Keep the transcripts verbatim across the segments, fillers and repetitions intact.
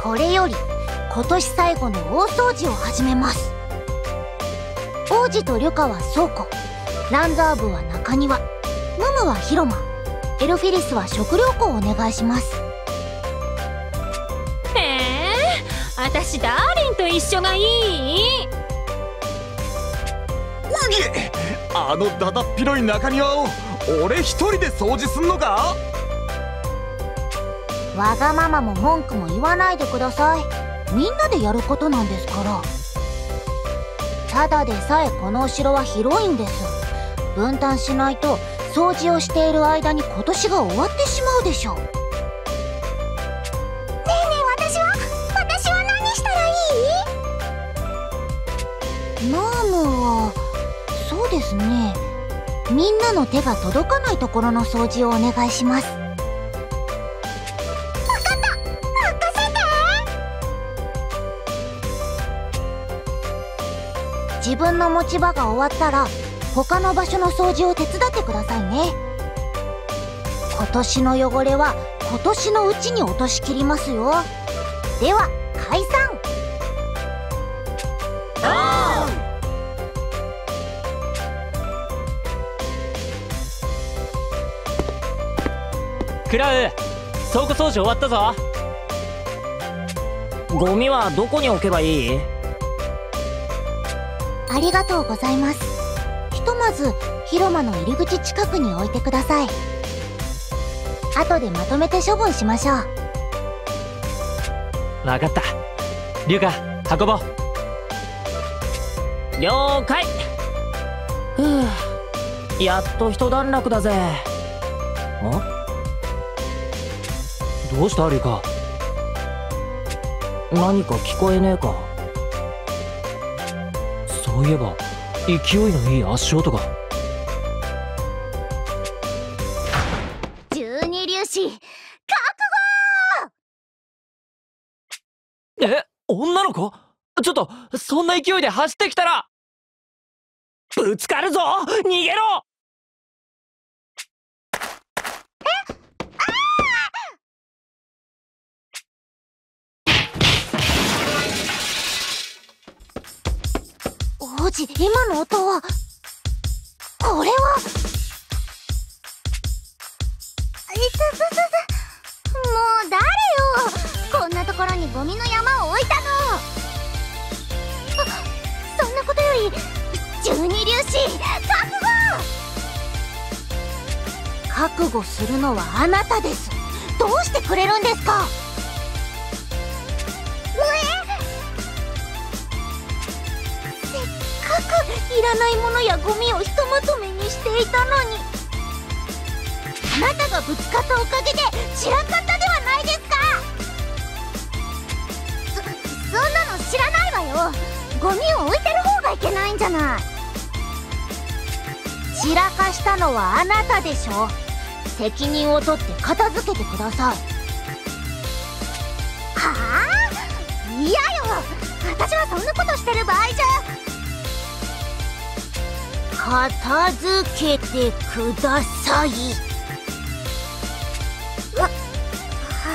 これより今年最後の大掃除を始めます。王子とリュカは倉庫、ランザーブは中庭、ムムは広間、エルフィリスは食料庫をお願いします。 へえ、私ダーリンと一緒がいい。 うげ、あのだだっ広い中庭を俺一人で掃除すんのか？ わがままも文句も言わないでください。みんなでやることなんですから。ただでさえこのお城は広いんです。分担しないと掃除をしている間に今年が終わってしまうでしょう。ねえねえ、私は私は何したらいい？ナームはそうですね、みんなの手が届かないところの掃除をお願いします。分かった、任せて。自分の持ち場が終わったら他の場所の掃除を手伝ってくださいね。今年の汚れは今年のうちに落としきりますよ。では解散。 クラウ、倉庫掃除終わったぞ。ゴミはどこに置けばいい？ ありがとうございます。ひとまず広間の入り口近くに置いてください。後でまとめて処分しましょう。 わかった。リュカ、運ぼう。了解。ふう、やっと一段落だぜ。ん？どうしたリュカ？何か聞こえねえか？そういえば勢いのいい足音が。 十二粒子覚悟！え、女の子？ちょっとそんな勢いで走ってきたらぶつかるぞ！逃げろ！ 王子、今の音はこれは。いすすすす、もう誰よ、こんなところにゴミの山を置いたの。あ、そんなことより十二粒子覚悟！覚悟するのはあなたです。どうしてくれるんですか？いらないものやゴミをひとまとめにしていたのに、あなたがぶつかったおかげで散らかったではないですか。そ、そんなの知らないわよ。ゴミを置いてる方がいけないんじゃない。散らかしたのはあなたでしょ。責任を取って片付けてください。はあ？嫌よ、私はそんなことしてる場合じゃ。片付けてください。は、はい。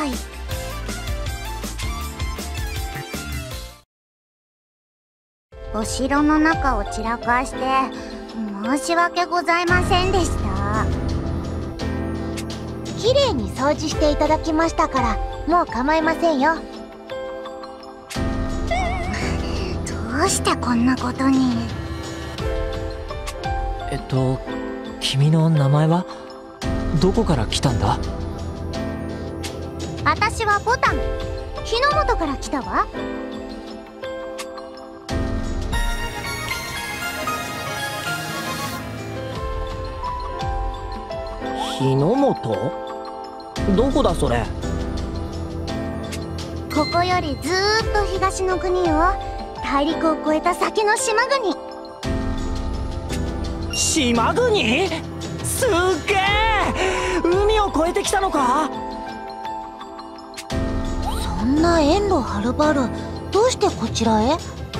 お城の中を散らかして申し訳ございませんでした。きれいに掃除していただきましたからもう構いませんよ。どうしてこんなことに。 えっと君の名前は？どこから来たんだ？ 私はボタン、日の本から来たわ。 日の本？どこだそれ？ ここよりずーっと東の国よ。大陸を越えた先の島国。 島国？すっげえ！海を越えてきたのか？ そんな遠路はるばるどうしてこちらへ？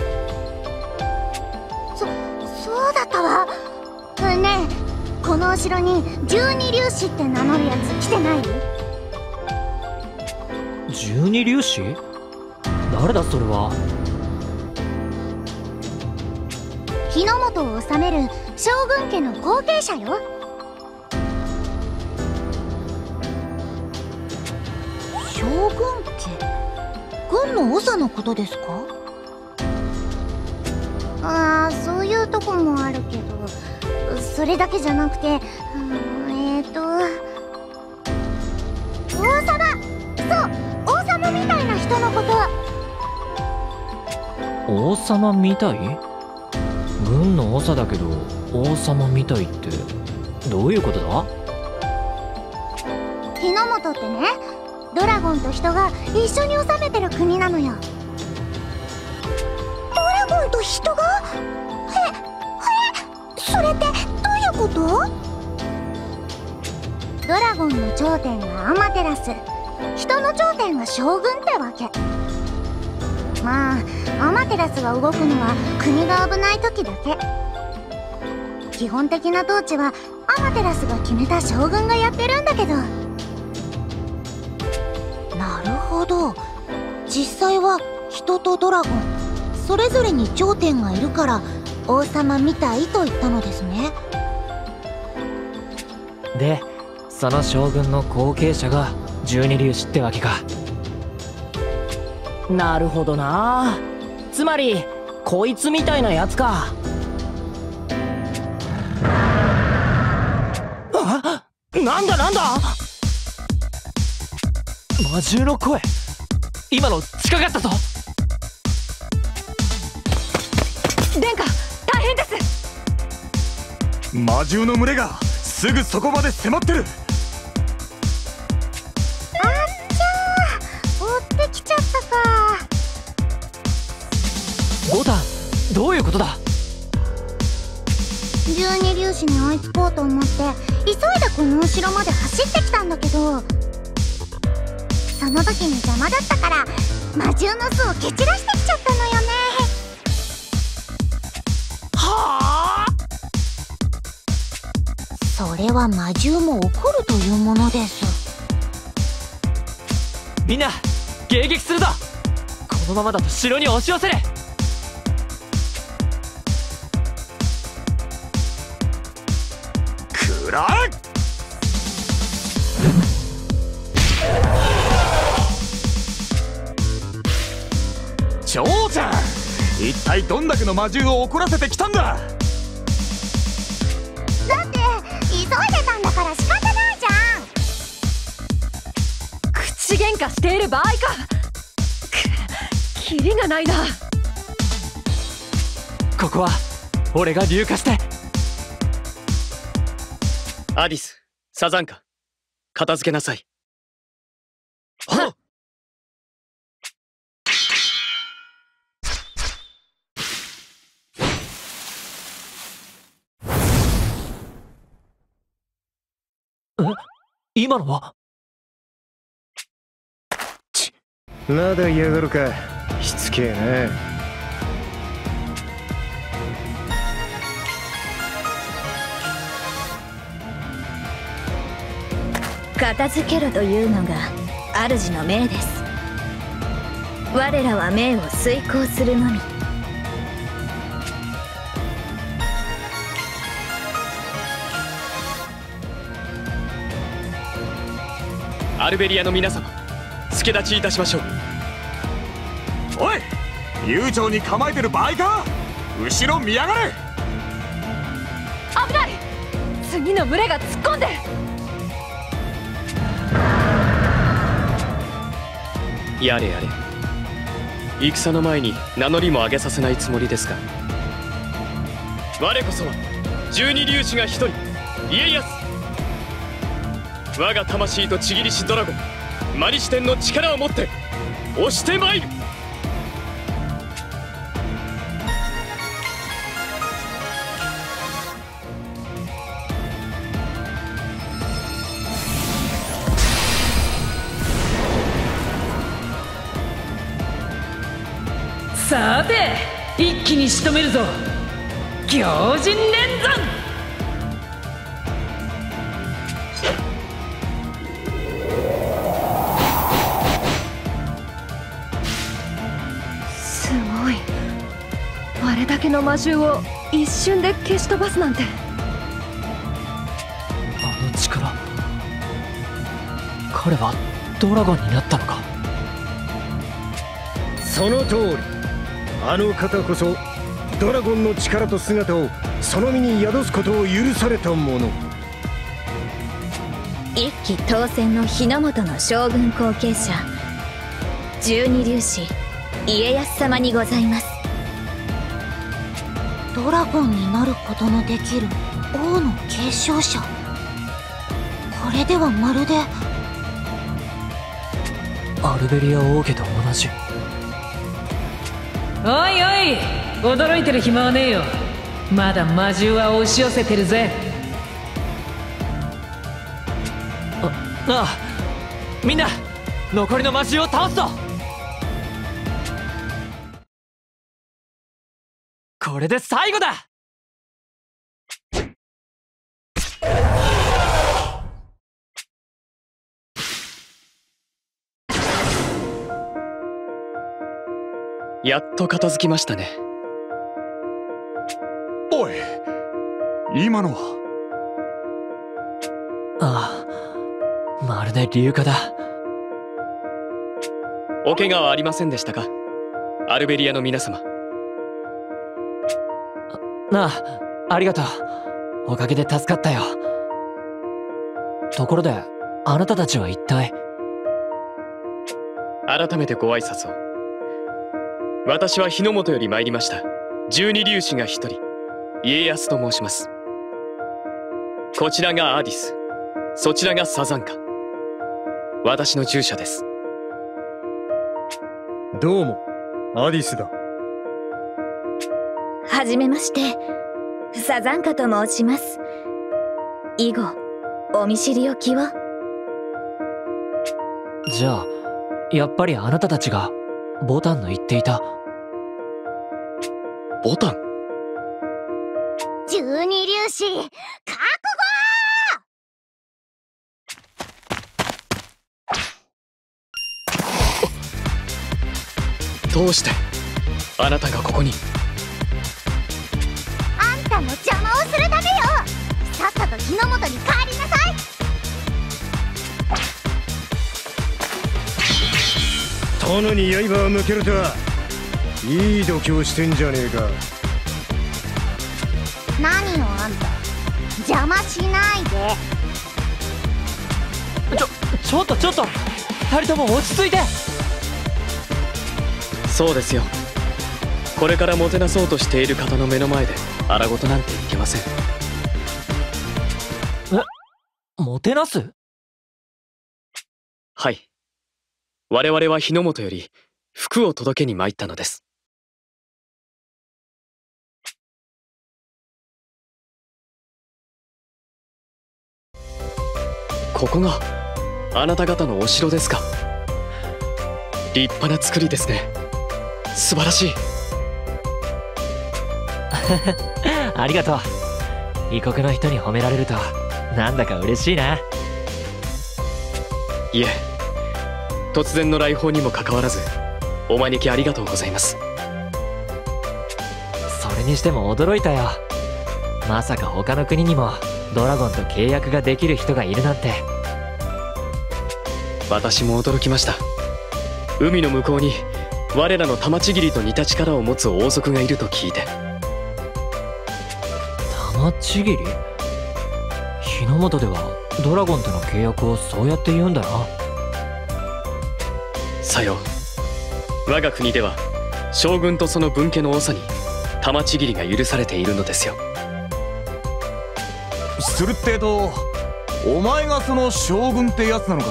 そ、そうだったわ。ねえ、このお城に十二粒子って名乗るやつ来てない？ 十二粒子？ 誰だそれは。 日の本を治める将軍家の後継者よ。将軍家？軍の長のことですか？ああ、そういうとこもあるけど、それだけじゃなくて、うん、えーと王様、そう、王様みたいな人のこと。 王様みたい？軍の長だけど王様みたいってどういうことだ？ 日の本ってね、ドラゴンと人が一緒に治めてる国なのよ。ドラゴンと人が？え、え、それってどういうこと？ドラゴンの頂点がアマテラス、人の頂点が将軍ってわけ。まあアマテラスが動くのは国が危ない時だけ。基本的な統治はアマテラスが決めた将軍がやってるんだけど。なるほど、実際は人とドラゴンそれぞれに頂点がいるから王様みたいと言ったのですね。 でその将軍の後継者が十二粒子ってわけか。なるほどな。つまりこいつみたいなやつか。あ、なんだなんだ。魔獣の声、今の近かったぞ。 殿下、大変です。 魔獣の群れがすぐそこまで迫ってる。 あっちゃー、追ってきちゃったか。 ボタン、どういうことだ？ 十二粒子に追いつこうと思って急いでこのお城まで走ってきたんだけど、その時に邪魔だったから魔獣の巣を蹴散らしてきちゃったのよね。 はあ。 それは魔獣も怒るというものです。 みんな迎撃するぞ。このままだと城に押し寄せる。 くらえ！蝶ちゃん、一体どんだけの魔獣を怒らせてきたんだ？ だって急いでたんだから仕方ないじゃん。 口喧嘩している場合か。く、キリがないな。 ここは俺が硫化して。 アディス、サザンカ、片付けなさい。 はっ。 え、今のは？ まだ嫌がるか、しつけえな。 片付けろというのが主の命です。我らは命を遂行するのみ。 アルベリアの皆様、助立ちいたしましょう。 おい、悠長に構えてる場合か。後ろ見やがれ。 危ない、次の群れが突っ込んで。 やれやれ、戦の前に名乗りも上げさせないつもりですか。我こそは十二粒子が一人、家康。我が魂とちぎりしドラゴンマリシテンの力を持って押してまいる。 さて一気に仕留めるぞ、強靭連山。 だけの魔獣を一瞬で消し飛ばすなんて。 あの力、彼はドラゴンになったのか。 その通り。あの方こそドラゴンの力と姿をその身に宿すことを許された者。 一騎当選の日の本の将軍後継者、十二粒子家康様にございます。 ドラゴンになることのできる王の継承者。これではまるでアルベリア王家と同じ。 おいおい、驚いてる暇はねえよ。まだ魔獣は押し寄せてるぜ。 あああ、みんな残りの魔獣を倒すぞ。これで最後だ。 やっと片付きましたね。 おい、今のは。 ああ、まるで龍化だ。 お怪我はありませんでしたか、アルベリアの皆様。 なあ、ありがとう。おかげで助かったよ。ところで、あなたたちは一体。 改めてご挨拶を。私は日の本より参りました十二粒子が一人、家康と申します。こちらがアディス、そちらがサザンカ。私の従者です。 どうも、アディスだ。 はじめまして、サザンカと申します。以後お見知りおきを。 じゃあやっぱりあなたたちがボタンの言っていた。 ボタン。 十二粒子覚どうしてあなたがここに。 あんたの邪魔をするためよ。さっさと日の本に帰りなさい。 殿に刃を向けるとはいい度胸してんじゃねえか。 何よあんた、邪魔しないで。 ちょちょっとちょっと、二人とも落ち着いて。 そうですよ、これからもてなそうとしている方の目の前で荒事なんていけません。 え、もてなす？ はい、我々は日の本より服を届けに参ったのです。ここがあなた方のお城ですか。立派な作りですね。素晴らしい。 ありがとう。異国の人に褒められるとなんだか嬉しいな。 いえ、突然の来訪にもかかわらずお招きありがとうございます。 それにしても驚いたよ。まさか他の国にもドラゴンと契約ができる人がいるなんて。 私も驚きました。海の向こうに我らの玉ちぎりと似た力を持つ王族がいると聞いて。 玉ちぎり？日の本ではドラゴンとの契約をそうやって言うんだな。 さよう、我が国では将軍とその分家の長に玉ちぎりが許されているのですよ。 するってえと、お前がその将軍ってやつなのか。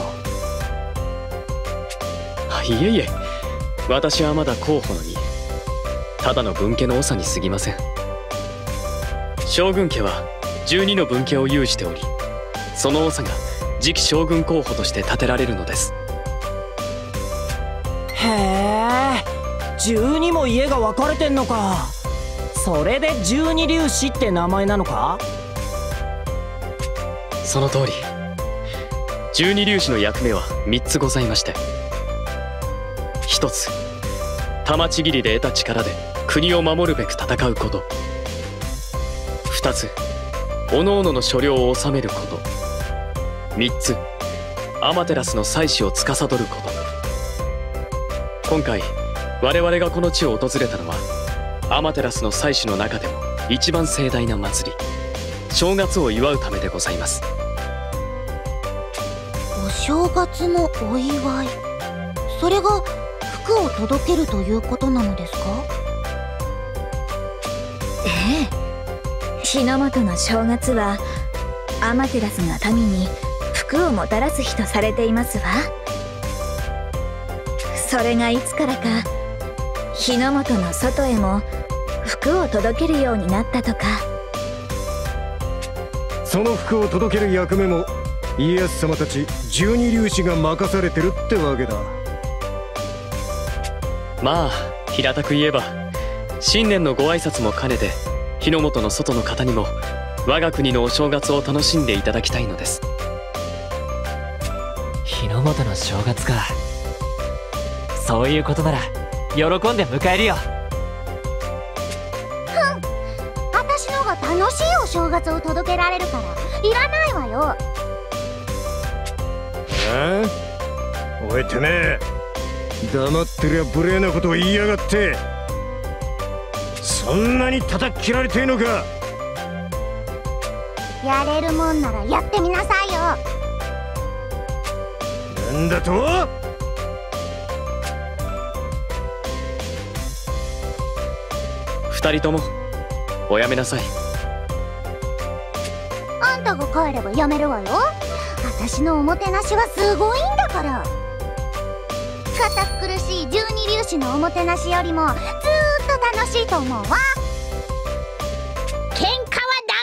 いえいえ、私はまだ候補のに、ただの分家の長に過ぎません。将軍家はじゅうにの分家を有しており、その長が次期将軍候補として立てられるのです。 へえ、じゅうにも家が分かれてんのか。それで十二粒子って名前なのか。 その通り、十二粒子の役目はみっつございまして、ひとつ玉ちぎりで得た力で国を守るべく戦うこと。ふたつ、各々の所領を治めること。みっつ、アマテラスの祭祀を司ること。今回我々がこの地を訪れたのは、アマテラスの祭祀の中でも一番盛大な祭り、正月を祝うためでございます。 お正月のお祝い、それが福を届けるということなのですか？ ええ、日の本の正月はアマテラスが民に福をもたらす日とされていますわ。それがいつからか日の本の外へも福を届けるようになったとか。 その福を届ける役目も家康様たち十二粒子が任されてるってわけだ。 まあ平たく言えば、新年のご挨拶も兼ねて日の本の外の方にも我が国のお正月を楽しんでいただきたいのです。 日の本の正月か。そういうことなら喜んで迎えるよ。 私のが楽しいお正月を届けられるからいらないわよ。 ああ、おいてめえ、黙ってりゃ無礼なことを言いやがって。そんなに叩き切られてえのか。 やれるもんならやってみなさいよ。 なんだと？ 二人ともおやめなさい。 あんたが帰ればやめるわよ。私のおもてなしはすごいんだから。堅苦しい十二粒子のおもてなしよりもずーっと楽しいと思うわ。喧嘩はダ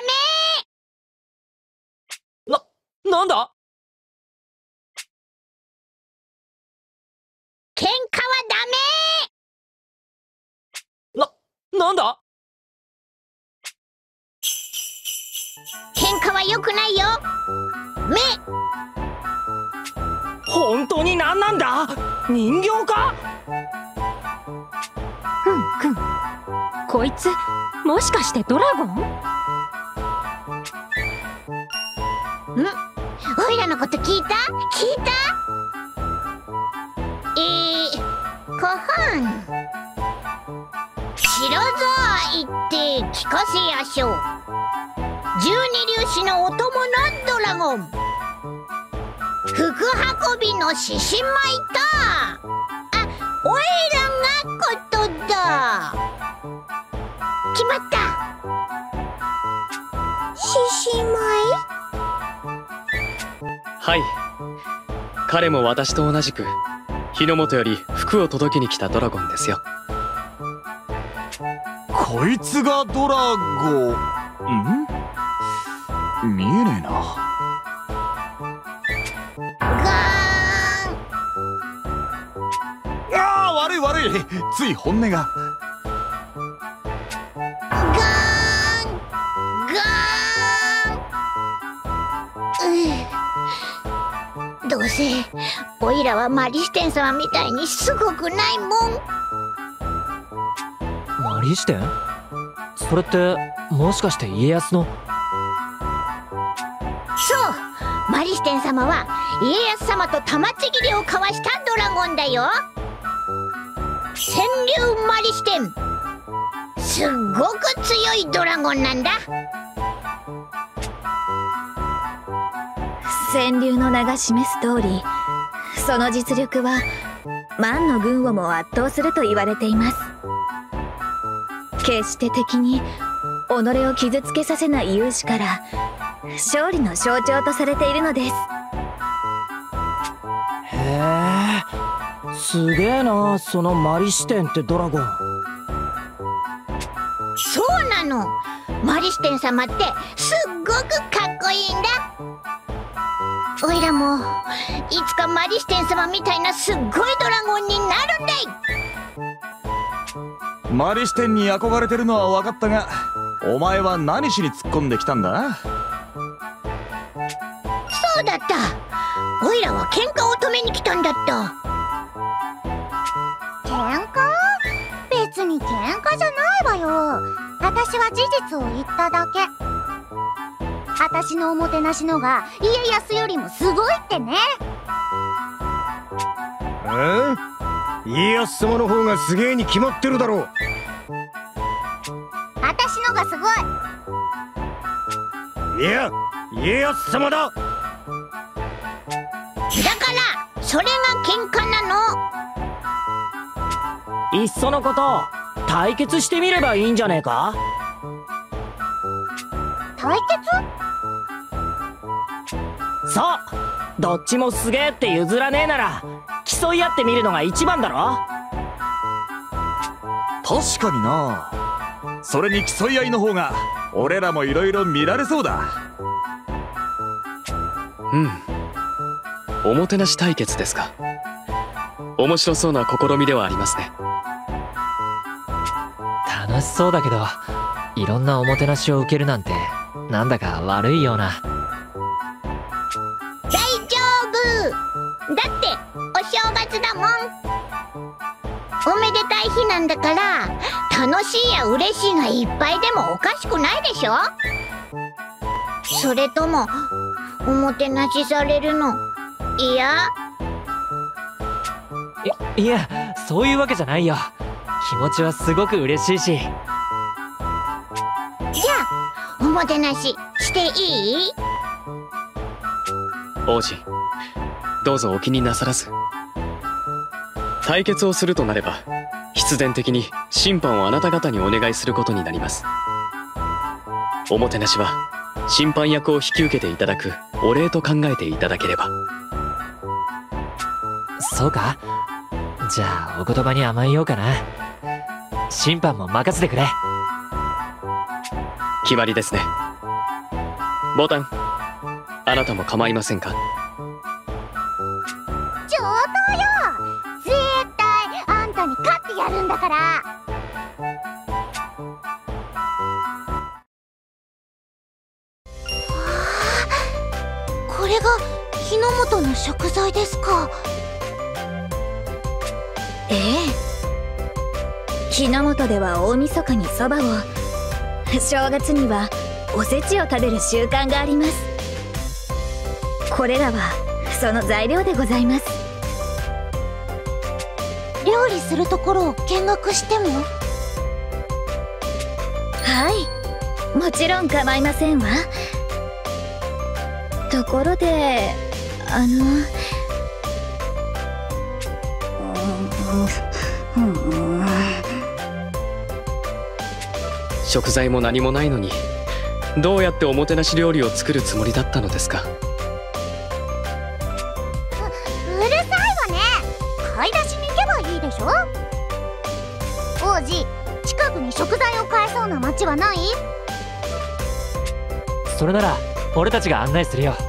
メ。 な、なんだ？ 喧嘩はダメ。 な、なんだ？ 喧嘩は良くないよ。目。 本当に何なんだ？人形か？ ふんふん、こいつもしかしてドラゴン？ ん？おいらのこと聞いた？聞いた？えー、こはん。白ざ言って聞かせやしょう。十二粒子のお供のドラゴン。福運びの獅子舞と、あ、おいらがことだ。決まった。獅子舞？ はい、彼も私と同じく日の本より福を届けに来たドラゴンですよ。 こいつがドラゴン？ん？見えねえな。ああ、悪い悪い、つい本音が。 ガーンガーン、うん、どうせおいらはマリステン様みたいにすごくないもん。 マリ視点？それってもしかして家康の？ そう、マリステン様は家康様と玉ちぎりを交わしたドラゴンだよ。川柳マリステン、すっごく強いドラゴンなんだ。 川柳の名が示す通り、その実力は万の軍をも圧倒すると言われています。決して敵に己を傷つけさせない勇士から勝利の象徴とされているのです。 へえ、すげえな、そのマリ視点ってドラゴン。 そうなの、マリステン様ってすっごくかっこいいんだ。おいらもいつかマリステン様みたいなすっごいドラゴンになるんだい。 マリ視点に憧れてるのは分かったが、お前は何しに突っ込んできたんだ？ そうだった、おいらは喧嘩を止めに来たんだった。喧嘩？別に喧嘩じゃな私は事実を言っただけ。私のおもてなしのが家康よりもすごいってね。 え？家康様の方がすげえに決まってるだろう。 私のがすごい。 いや、家康様だ。だからそれが喧嘩なの。 いっそのこと対決してみればいいんじゃねえか。 対決？ そう、どっちもすげえって譲らねえなら競い合ってみるのが一番だろ。 確かにな。それに競い合いの方が俺らもいろいろ見られそうだ。 うん、おもてなし対決ですか。面白そうな試みではありますね。 楽しそうだけど、いろんなおもてなしを受けるなんてなんだか悪いような。 大丈夫だってお正月だもん。おめでたい日なんだから楽しいや嬉しいがいっぱいでもおかしくないでしょ。それともおもてなしされるの嫌？ いいや、そういうわけじゃないよ。気持ちはすごく嬉しいし。 じゃあおもてなししていい？ 王子、どうぞお気になさらず。対決をするとなれば必然的に審判をあなた方にお願いすることになります。おもてなしは審判役を引き受けていただくお礼と考えていただければ。 そうか？じゃあお言葉に甘えようかな。審判も任せてくれ。 決まりですね。ボタン、あなたも構いませんか？ 上等よ。絶対あんたに勝ってやるんだから。これが日の本の食材ですか。 ええ、日の本では大晦日にそばを、正月にはおせちを食べる習慣があります。これらはその材料でございます。 料理するところを見学しても？ はい、もちろん構いませんわ。ところであの食材も何もないのにどうやっておもてなし料理を作るつもりだったのですか？ う、うるさいわね。買い出しに行けばいいでしょ。王子、近くに食材を買えそうな町はない？ それなら俺たちが案内するよ。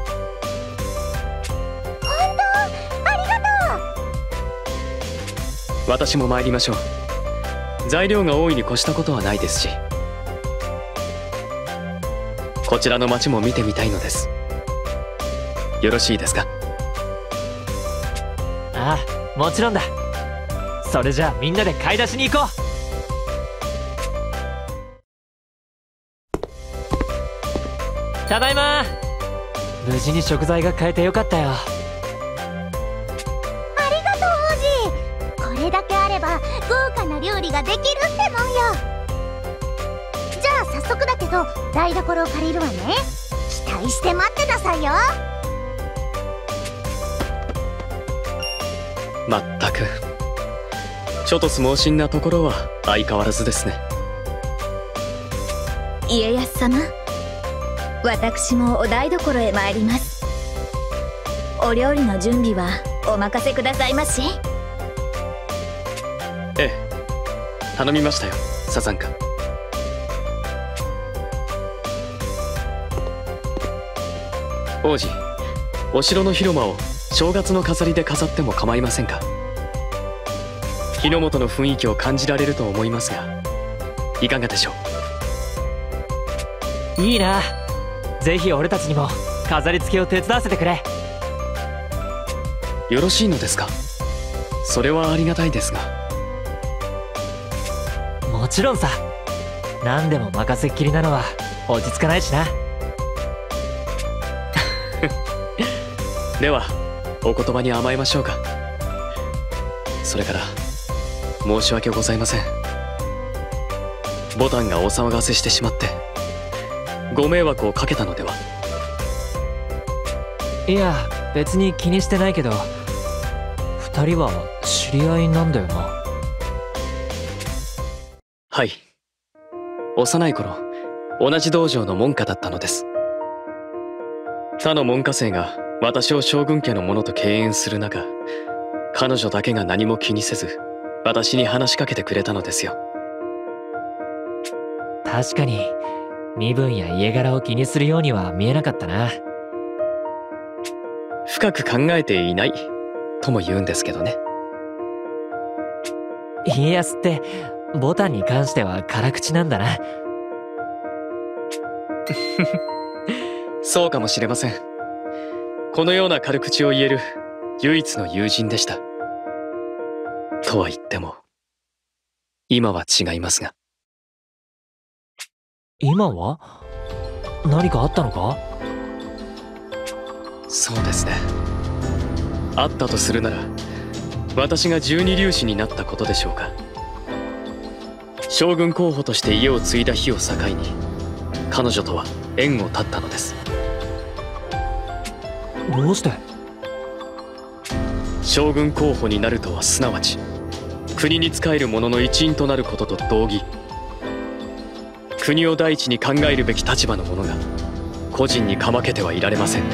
本当？ありがとう。私も参りましょう。材料が多いに越したことはないですし、こちらの町も見てみたいのです。よろしいですか？ ああ、もちろんだ。それじゃあみんなで買い出しに行こう。ただいま。無事に食材が買えてよかったよ。 ありがとう王子。これだけあれば豪華な料理ができるってもんよ。じゃあ早速だけど台所を借りるわね。期待して待ってなさいよ。 まったくちょっと相撲心なところは相変わらずですね。 家康様、私もお台所へ参ります。お料理の準備はお任せくださいまし。 ええ、頼みましたよ、サザンカ。王子、お城の広間を正月の飾りで飾っても構いませんか？日の本の雰囲気を感じられると思いますが、いかがでしょう？いいな。ぜひ俺たちにも飾り付けを手伝わせてくれ。 よろしいのですか？それはありがたいですが。 もちろんさ。 何でも任せっきりなのは落ち着かないしな。 ではお言葉に甘えましょうか。それから申し訳ございません。ボタンがお騒がせしてしまってご迷惑をかけたのでは。 いや別に気にしてないけど、二人は知り合いなんだよな。 はい、幼い頃同じ道場の門下だったのです。他の門下生が私を将軍家の者と敬遠する中、彼女だけが何も気にせず私に話しかけてくれたのですよ。 確かに身分や家柄を気にするようには見えなかったな。 深く考えていないとも言うんですけどね。 家康ってボタンに関しては辛口なんだな。 そうかもしれません。このような軽口を言える唯一の友人でした。とは言っても今は違いますが。 今は何かあったのか？ そうですね。あったとするなら私が十二粒子になったことでしょうか。将軍候補として家を継いだ日を境に彼女とは縁を絶ったのです。 どうして？ 将軍候補になるとはすなわち国に仕える者の一員となることと同義。国を第一に考えるべき立場の者が個人にかまけてはいられません。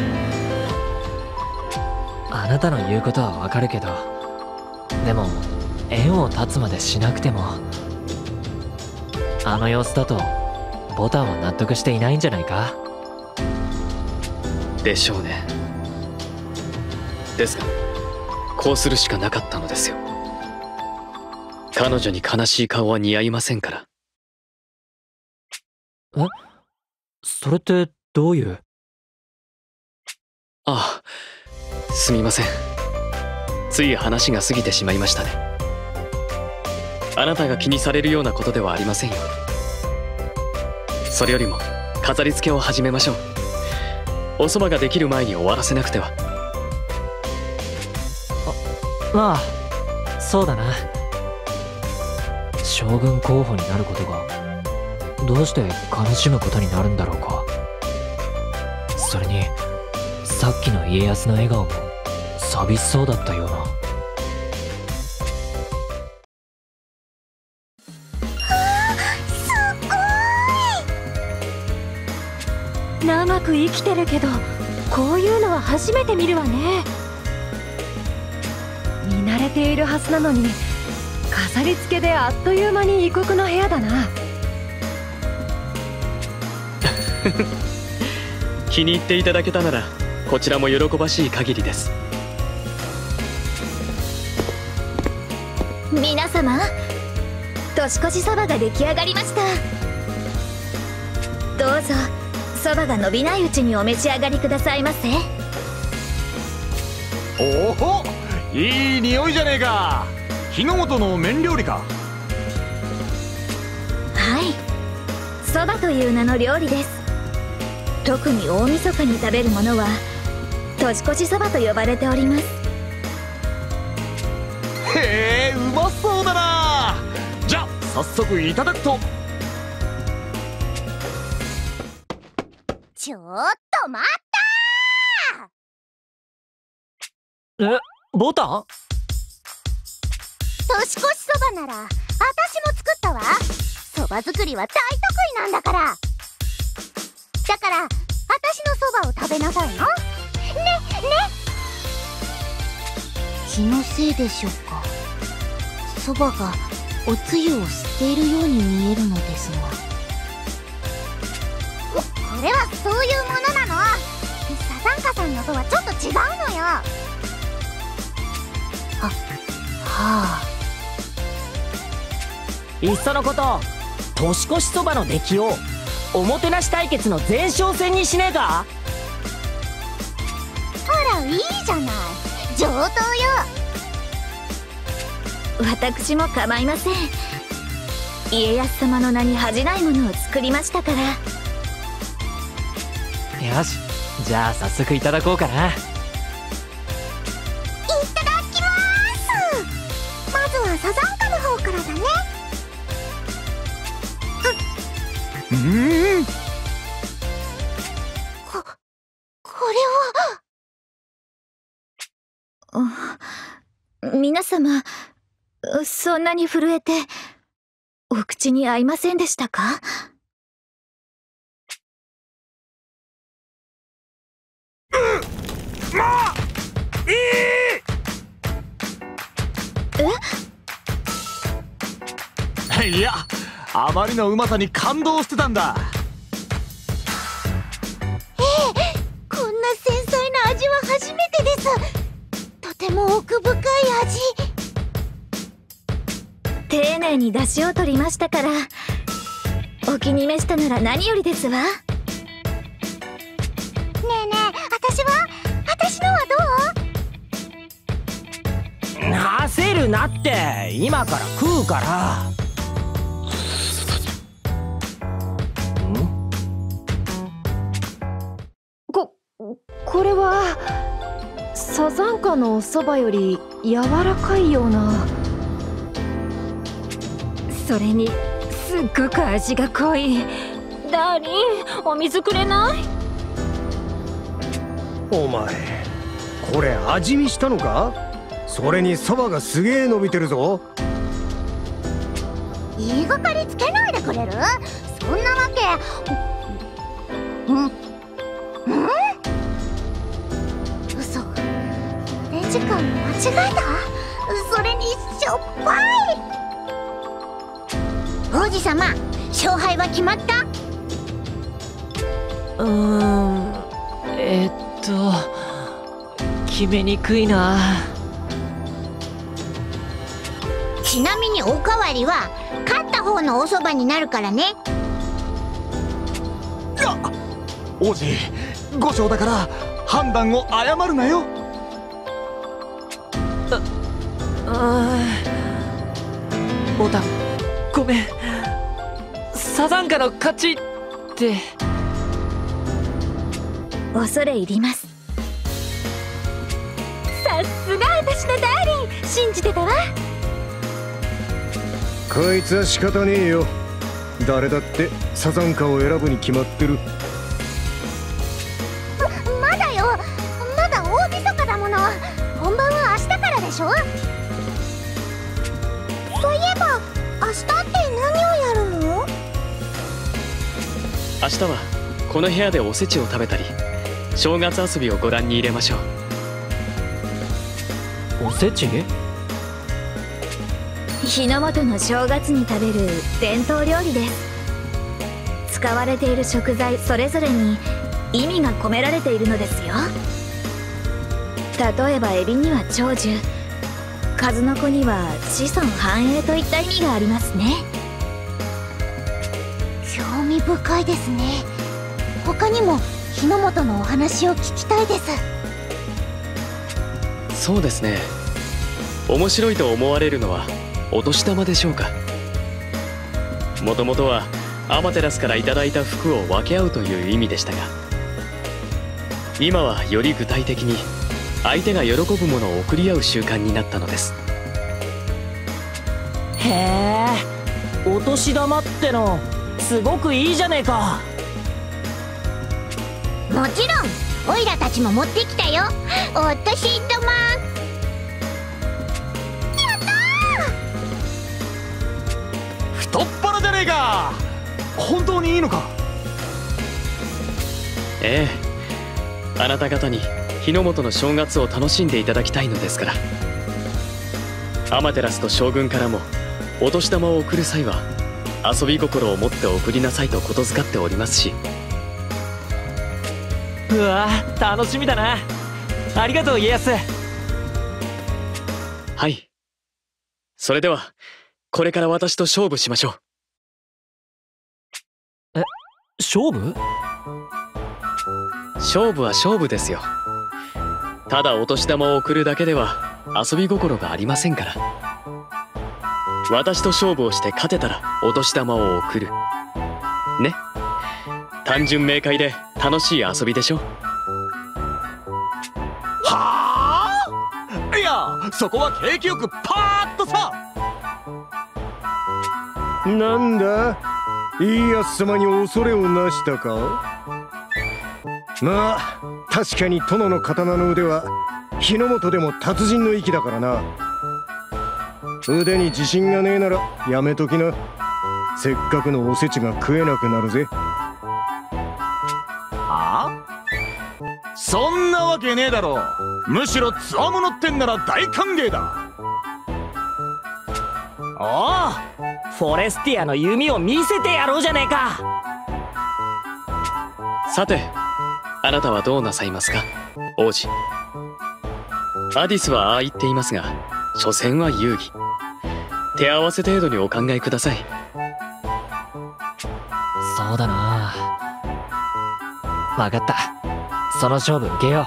あなたの言うことはわかるけど、でも縁を断つまでしなくても、あの様子だとボタンは納得していないんじゃないか？ でしょうね。ですがこうするしかなかったのですよ。彼女に悲しい顔は似合いませんから。 え？それってどういう？ ああ、すみません。つい話が過ぎてしまいましたね。あなたが気にされるようなことではありませんよ。それよりも飾り付けを始めましょう。お蕎麦ができる前に終わらせなくては。 あ、まあそうだな。将軍候補になることがどうして悲しむことになるんだろうか。それにさっきの家康の笑顔も寂しそうだったような。 はあ、すごい。 長く生きてるけどこういうのは初めて見るわね。見慣れているはずなのに飾り付けであっという間に異国の部屋だな。 気に入っていただけたならこちらも喜ばしい限りです。 皆様、年越しそばが出来上がりました。どうぞそばが伸びないうちにお召し上がりくださいませ。 おお、いい匂いじゃねえか。日の本の麺料理か？ はい、そばという名の料理です。特に大晦日に食べるものは年越しそばと呼ばれております。 へえ、うまそうだな。じゃあ早速いただくと。 ちょっと待ったえ、ボタン？ 年越しそばなら私も作ったわ。そば作りは大得意なんだから。だから私のそばを食べなさいな。ね、ね。気のせいでしょうか。そばがおつゆを吸っているように見えるのですが、これはそういうものなの。サザンカさんのとはちょっと違うのよ。は、はあ。 いっそのこと年越しそばの出来をおもてなし対決の前哨戦にしねえか？ ほら、いいじゃない。上等よ。 私も構いません。 家康様の名に恥じないものを作りましたから。 よし、じゃあ早速いただこうかな。 いただきます。まずはサザンカの方からだね。 うーんここれは皆様、そんなに震えてお口に合いませんでしたか？ まあいい。 え？ いや、あまりのうまさに感動してたんだ。 ええ、こんな繊細な味は初めてです。とても奥深い味。 丁寧に出汁を取りましたから、お気に召したなら何よりですわ。ねえねえ、私は私のはどう？ 焦るなって、今から食うから。 ここれはサザンカのおそばより柔らかいような。それにすっごく味が濃い。ダーリン、お水くれない？ お前これ味見したのか？それにそばがすげえ伸びてるぞ。 言いがかりつけないでくれる？そんなわけ。うんうん、嘘。レンジ感間違えた？それにしょっぱい。王子様、勝敗は決まった？ うーん、えっと決めにくいな。 ちなみにおかわりは勝った方のおそばになるからね。 いや、王子、ご勝だから判断を誤るなよ。 ああ、ボタンごめん。サザンカの勝ちって。 恐れ入ります。さすが私のダーリン、信じてたわ。 こいつは仕方ねえよ。誰だってサザンカを選ぶに決まってる。 まだよ、まだ大晦日だもの。本番は明日からでしょ。そういえば明日って何をやるの？ 明日はこの部屋でおせちを食べたり、正月遊びをご覧に入れましょう。 おせち？ 日の本の正月に食べる伝統料理です。使われている食材それぞれに意味が込められているのですよ。例えばエビには長寿、数の子には子孫繁栄といった意味がありますね。 興味深いですね。他にも日の本のお話を聞きたいです。 そうですね。面白いと思われるのはお年玉でしょうか。もともとはアマテラスからいただいた服を分け合うという意味でしたが、今はより具体的に相手が喜ぶものを贈り合う習慣になったのです。 へえ、お年玉ってのすごくいいじゃねえか。 もちろん、オイラたちも持ってきたよ、お年玉。やったー！ 太っ腹じゃねえか。本当にいいのか？ ええ、あなた方に日の本の正月を楽しんでいただきたいのですから。アマテラスと将軍からもお年玉を贈る際は遊び心を持って贈りなさいとことづかっておりますし。 うわ、楽しみだな。ありがとう家康。 はい、それではこれから私と勝負しましょう。 え、勝負？ 勝負は勝負ですよ。ただお年玉を贈るだけでは遊び心がありませんから。 私と勝負をして勝てたらお年玉を送るね。単純明快で楽しい遊びでしょ。 はあ、いやそこは景気よくパーッとさ。 なんだ、家康様に恐れをなしたか。まあ確かに殿の刀の腕は日の本でも達人の域だからな。腕に自信がねえならやめときな。せっかくのおせちが食えなくなるぜ。 はあ、そんなわけねえだろ。むしろつわものってんなら大歓迎だ。 おお、フォレスティアの弓を見せてやろうじゃねえか。 さてあなたはどうなさいますか、王子。アディスはああ言っていますが、所詮は遊戯。手合わせ程度にお考えください。 そうだな。分かった、その勝負受けよ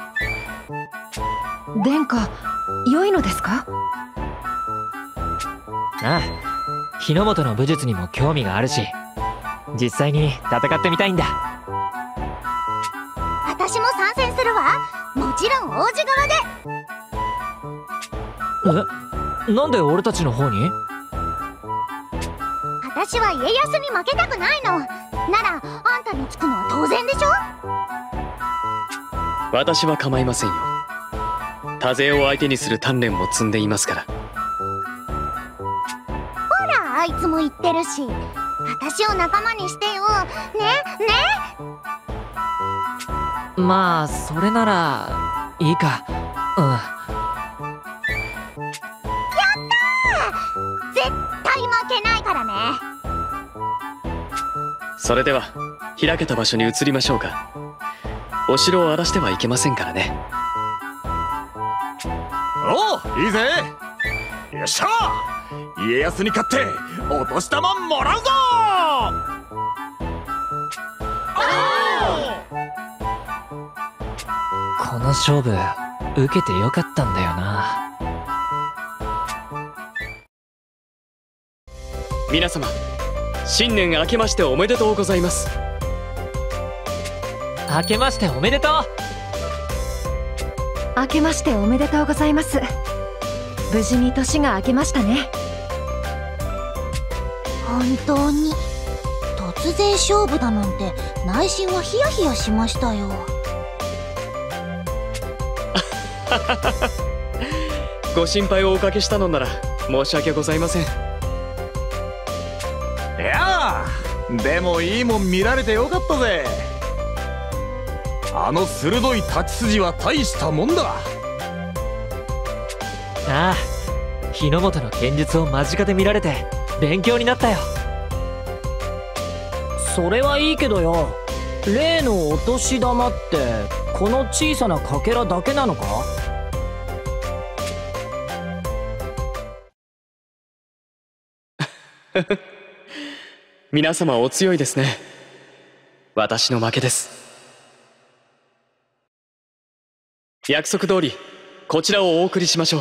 う。殿下、良いのですか？ ああ、日の本の武術にも興味があるし、実際に戦ってみたいんだ。 私も参戦するわ。もちろん王子側で。 え、なんで俺たちの方に？ 私は家康に負けたくないの。ならあんたにつくのは当然でしょ。 私は構いませんよ。多勢を相手にする鍛錬も積んでいますから。 ほらあいつも言ってるし、私を仲間にしてよ。ねね。 まあそれならいいか。うん。やったー、絶対負けないからね。 それでは開けた場所に移りましょうか。お城を荒らしてはいけませんからね。 おう、いいぜ。よっしゃ、家康に勝ってお年玉もらうぞ。 この勝負受けてよかったんだよな。 皆様、新年明けましておめでとうございます。 明けましておめでとう。 明けましておめでとうございます。無事に年が明けましたね。 本当に突然勝負だなんて内心はヒヤヒヤしましたよ。 ご心配をおかけしたのなら申し訳ございません。いやあ、でもいいもん見られてよかったぜ。あの鋭い太刀筋は大したもんだ。 ああ、日の本の剣術を間近で見られて勉強になったよ。 それはいいけどよ、例のお年玉ってこの小さなかけらだけなのか？ 皆様お強いですね。私の負けです。約束通りこちらをお送りしましょ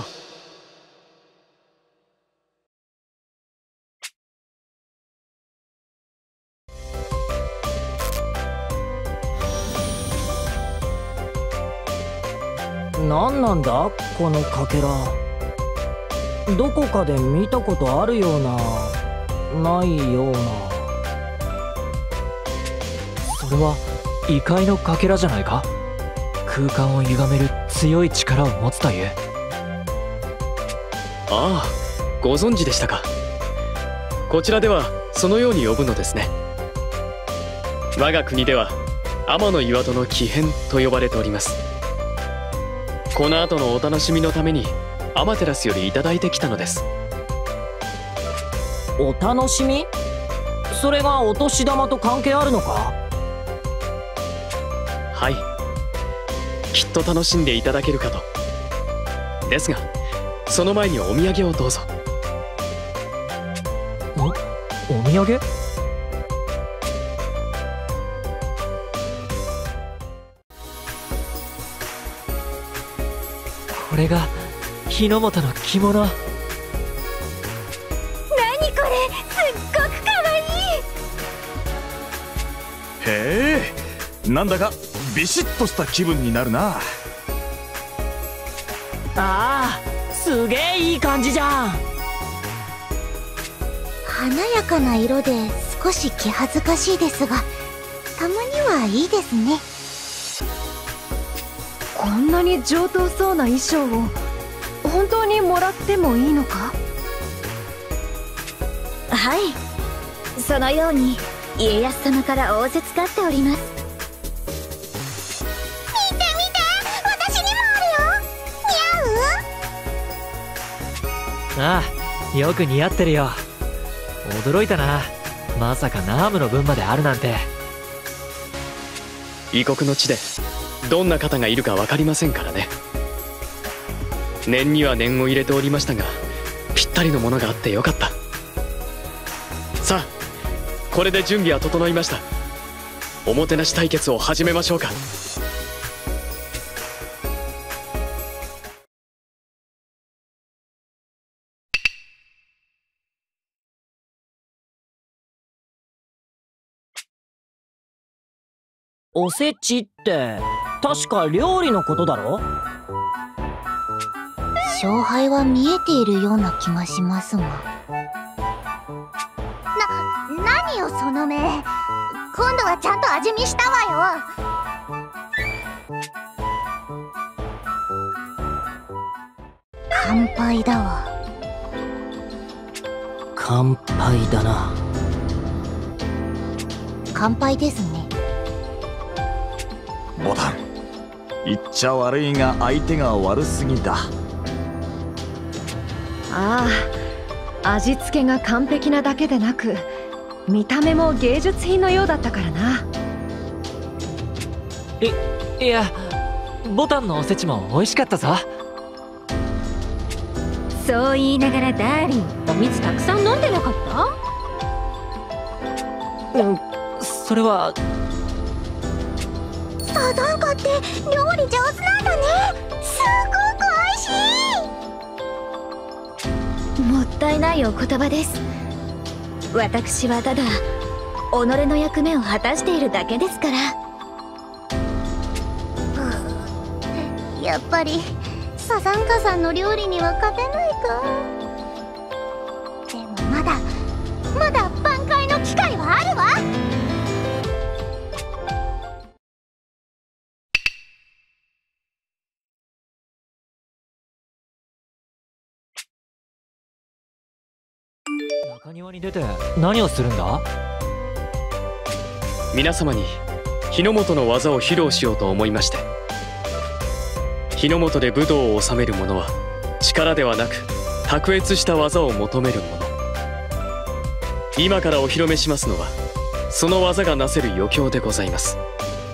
う。何なんだこのかけら。どこかで見たことあるような、ないような。 それは異界のかけらじゃないか。空間を歪める強い力を持つという。 ああ、ご存知でしたか。こちらではそのように呼ぶのですね。我が国では天の岩戸の奇変と呼ばれております。この後のお楽しみのためにアマテラスよりいただいてきたのです。 お楽しみ？それがお年玉と関係あるのか？ はい、きっと楽しんでいただけるかと。ですがその前にお土産をどうぞ。 お、お土産？これが日の本の着物。 すっごくかわいい。 へえ、なんだかビシッとした気分になるな。 ああ、すげえいい感じじゃん。 華やかな色で少し気恥ずかしいですが、たまにはいいですね。 こんなに上等そうな衣装を本当にもらってもいいのか？ はい、そのように家康様から仰せつかっております。見て見て、私にもあるよ。似合う？ ああ、よく似合ってるよ。驚いたな、まさかナームの分まであるなんて。 異国の地でどんな方がいるか分かりませんからね。念には念を入れておりましたが、ぴったりのものがあってよかった。さあ、これで準備は整いました。おもてなし対決を始めましょうか。 おせちって確か料理のことだろ？ 勝敗は見えているような気がしますが。な、何よその目。今度はちゃんと味見したわよ。乾杯だわ。 乾杯だな。 乾杯ですね。 ボタン、言っちゃ悪いが相手が悪すぎだ。 ああ、味付けが完璧なだけでなく、見た目も芸術品のようだったからな。 い、いや、ボタンのおせちも美味しかったぞ。 そう言いながらダーリン、お水たくさん飲んでなかった？ うん、それは。 サザンカって料理上手なんだね。すごく美味しい。 もったいないお言葉です。私はただ己の役目を果たしているだけですから。 やっぱりサザンカさんの料理には勝てないか。でもまだまだ挽回の機会はあるわ。 中庭に出て何をするんだ？ 皆様に日の本の技を披露しようと思いまして。日の本で武道を治める者は力ではなく卓越した技を求めるもの。今からお披露目しますのはその技がなせる余興でございます。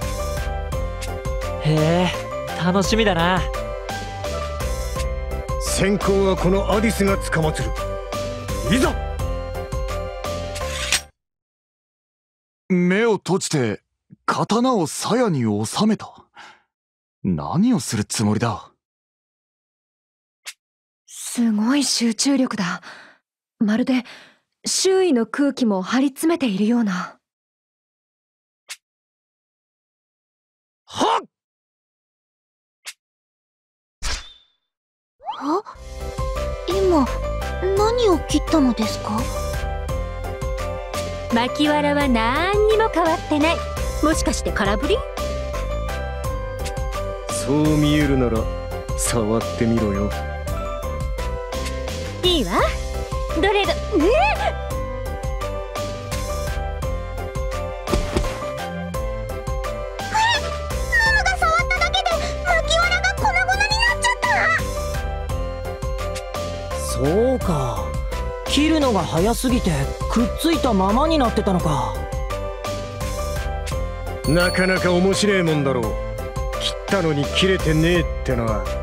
へえ、楽しみだな。 先行はこのアディスがつかまつる。いざ。 目を閉じて刀を鞘に収めた。何をするつもりだ？ すごい集中力だ。まるで周囲の空気も張り詰めているような。 はっ！ あ、今何を切ったのですか？ 巻きわらは何にも変わってない。もしかして空振り？ そう見えるなら触ってみろよ。 いいわ。どれど、えー、マムが触っただけで巻きわらが粉々になっちゃった。 そうか、切るのが早すぎてくっついたままになってたのか。 なかなか面白いもんだろう。切ったのに切れてねえってのは。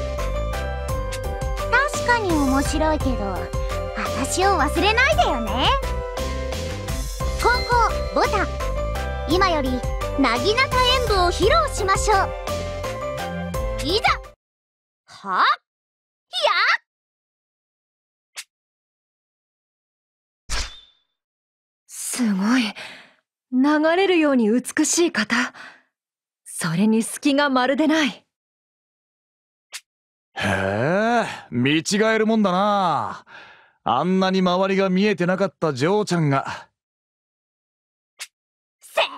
確かに面白いけど、私を忘れないでよね。後攻ボタン、今よりなぎなた演舞を披露しましょう。いざ、はっやっ。 すごい。流れるように美しい型。それに隙がまるでない。 へえ、見違えるもんだな。あんなに周りが見えてなかった嬢ちゃんが。 せー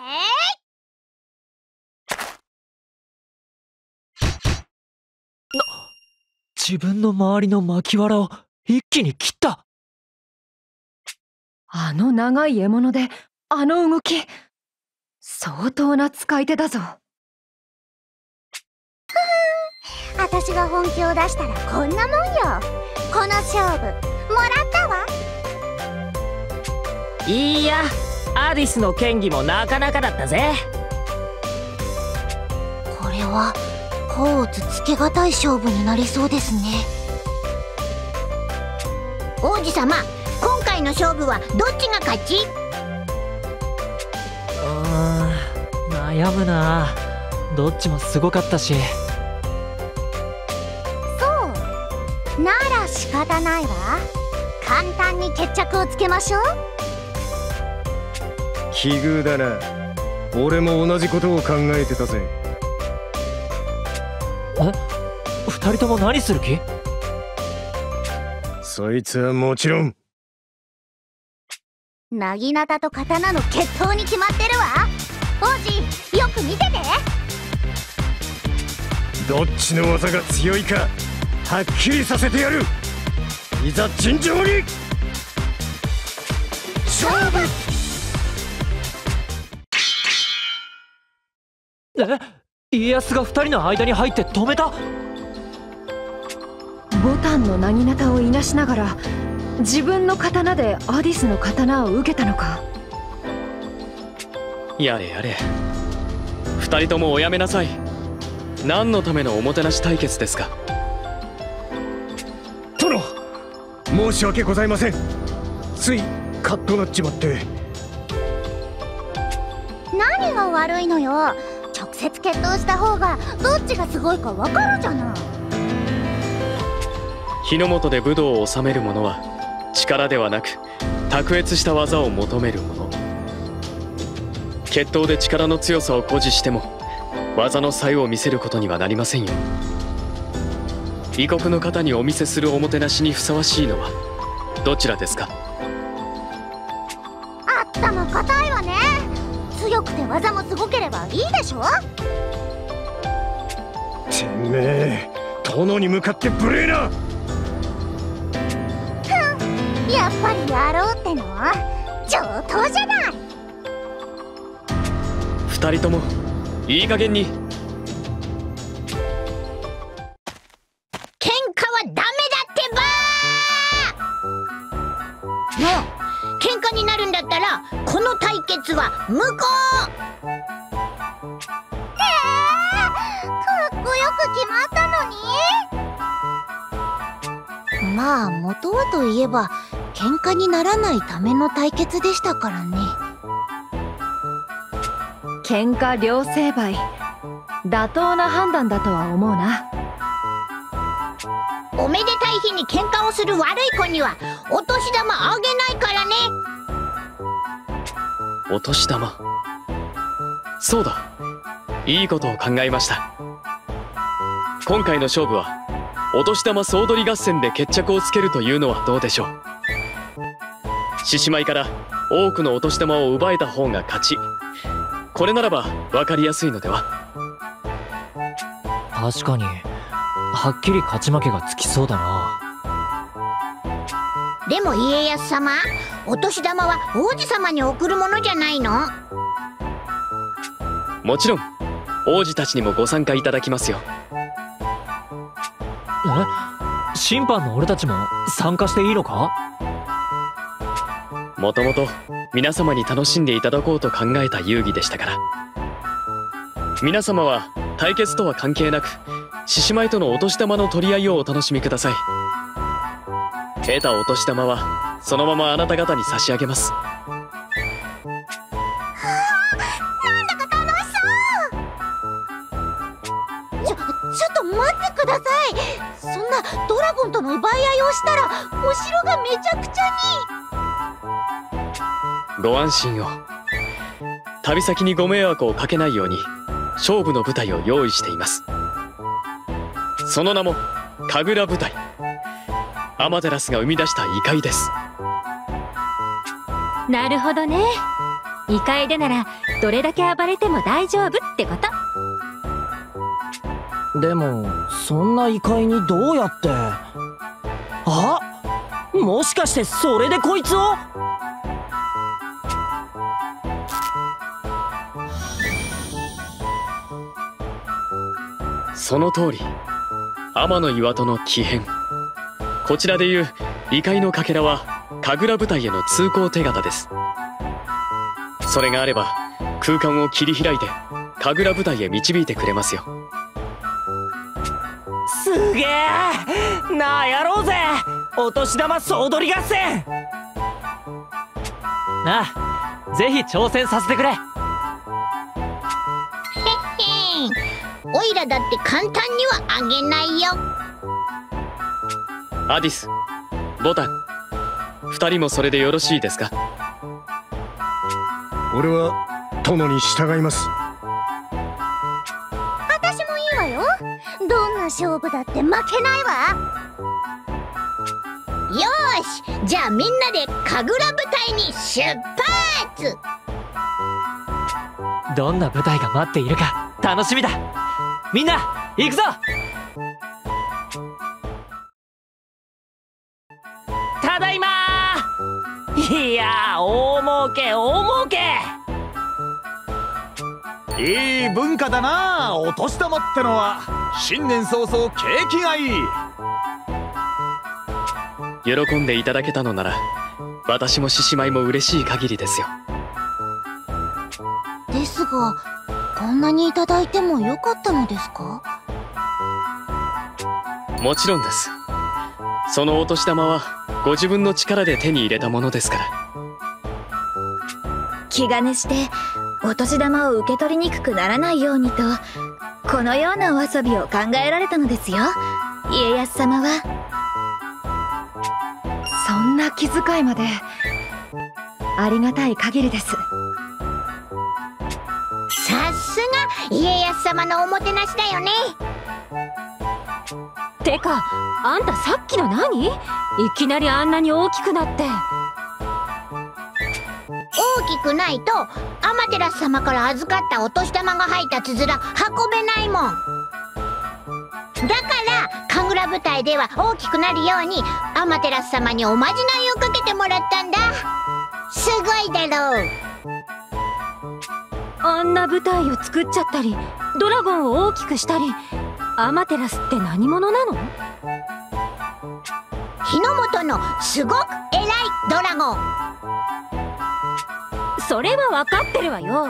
な、自分の周りの巻き藁を一気に切った。 あの長い獲物であの動き、相当な使い手だぞ。 私が本気を出したらこんなもんよ。この勝負もらったわ。 いいや、アディスの剣技もなかなかだったぜ。 これは甲乙つけがたい勝負になりそうですね。王子様、今回の勝負はどっちが勝ち？ うーん、悩むな。どっちもすごかったし。 そうなら仕方ないわ。簡単に決着をつけましょう。 奇遇だな。俺も同じことを考えてたぜ。 え、二人とも何する気？ そいつはもちろんなぎなたと刀の決闘に決まってるわ。王子、よく見てて。 どっちの技が強いかはっきりさせてやる。いざ尋常に勝負。 え、家康が二人の間に入って止めた。 ボタンのなぎなたをいなしながら自分の刀でアディスの刀を受けたのか。 やれやれ、二人ともおやめなさい。何のためのおもてなし対決ですか？ 殿、申し訳ございません。ついカッとなっちまって。 何が悪いのよ。直接決闘した方がどっちがすごいかわかるじゃない。 日の本で武道を治める者は力ではなく卓越した技を求める者。決闘で力の強さを誇示しても技の才を見せることにはなりませんよ。異国の方にお見せするおもてなしにふさわしいのはどちらですか？ 頭固いわね。強くて技もすごければいいでしょ。 てめえ、殿に向かって無礼な。 やっぱりやろうっての上等じゃない。 二人ともいい加減に。 喧嘩はダメだってばー。もう喧嘩になるんだったらこの対決は無効。えー、かっこよく決まったのに。まあ元はといえば喧嘩にならないための対決でしたからね。 喧嘩両成敗、妥当な判断だとは思うな。 おめでたい日に喧嘩をする悪い子にはお年玉あげないからね。 お年玉、そうだ、いいことを考えました。今回の勝負はお年玉総取り合戦で決着をつけるというのはどうでしょう。獅子舞から多くのお年玉を奪えた方が勝ち。これならば分かりやすいのでは。 確かにはっきり勝ち負けがつきそうだな。 でも家康様、お年玉は王子様に贈るものじゃないの？ もちろん王子たちにもご参加いただきますよ。 え、審判の俺たちも参加していいのか？ もともと皆様に楽しんでいただこうと考えた遊戯でしたから。皆様は対決とは関係なく獅子舞とのお年玉の取り合いをお楽しみください。得たお年玉はそのままあなた方に差し上げます。 なんだか楽しそう。ちょ、ちょっと待ってください。そんなドラゴンとの奪い合いをしたらお城がめちゃくちゃに。 ご安心を。旅先にご迷惑をかけないように勝負の舞台を用意しています。その名も神楽舞台。アマテラスが生み出した異界です。 なるほどね。異界でならどれだけ暴れても大丈夫ってこと。 でもそんな異界にどうやって。あ、もしかしてそれでこいつを。 その通り、天の岩戸の奇変。こちらでいう異界のかけらは神楽舞台への通行手形です。それがあれば空間を切り開いて神楽舞台へ導いてくれますよ。 すげえなあ、やろうぜお年玉総取り合戦。 なあ、ぜひ挑戦させてくれ。へっへん、おいらだって簡単にはあげないよ。 アディス、ボタン、二人もそれでよろしいですか。 俺は殿に従います。 私もいいわよ。どんな勝負だって負けないわ。よーし、じゃあみんなで神楽舞台に出発。 どんな舞台が待っているか楽しみだ。みんな行くぞ。 ただいまー。いやー、大儲け大儲け。 いい文化だな、お年玉ってのは。新年早々景気がいい。 喜んでいただけたのなら私も獅子舞も嬉しい限りですよ。 ですが、こんなにいただいてもよかったのですか。 もちろんです。そのお年玉はご自分の力で手に入れたものですから。 気兼ねしてお年玉を受け取りにくくならないようにと、このようなお遊びを考えられたのですよ、家康様は。 そんな気遣いまでありがたい限りです。 さすが家康様のおもてなしだよね。 てか、あんたさっきの何？いきなりあんなに大きくなって。 大きくないとアマテラス様から預かったお年玉が入ったつづら運べないもん。だから神楽舞台では大きくなるようにアマテラス様におまじないをかけてもらったんだ。すごいだろう。 あんな舞台を作っちゃったり、ドラゴンを大きくしたり、アマテラスって何者なの？ 日の本のすごく偉いドラゴン。 それは分かってるわよ。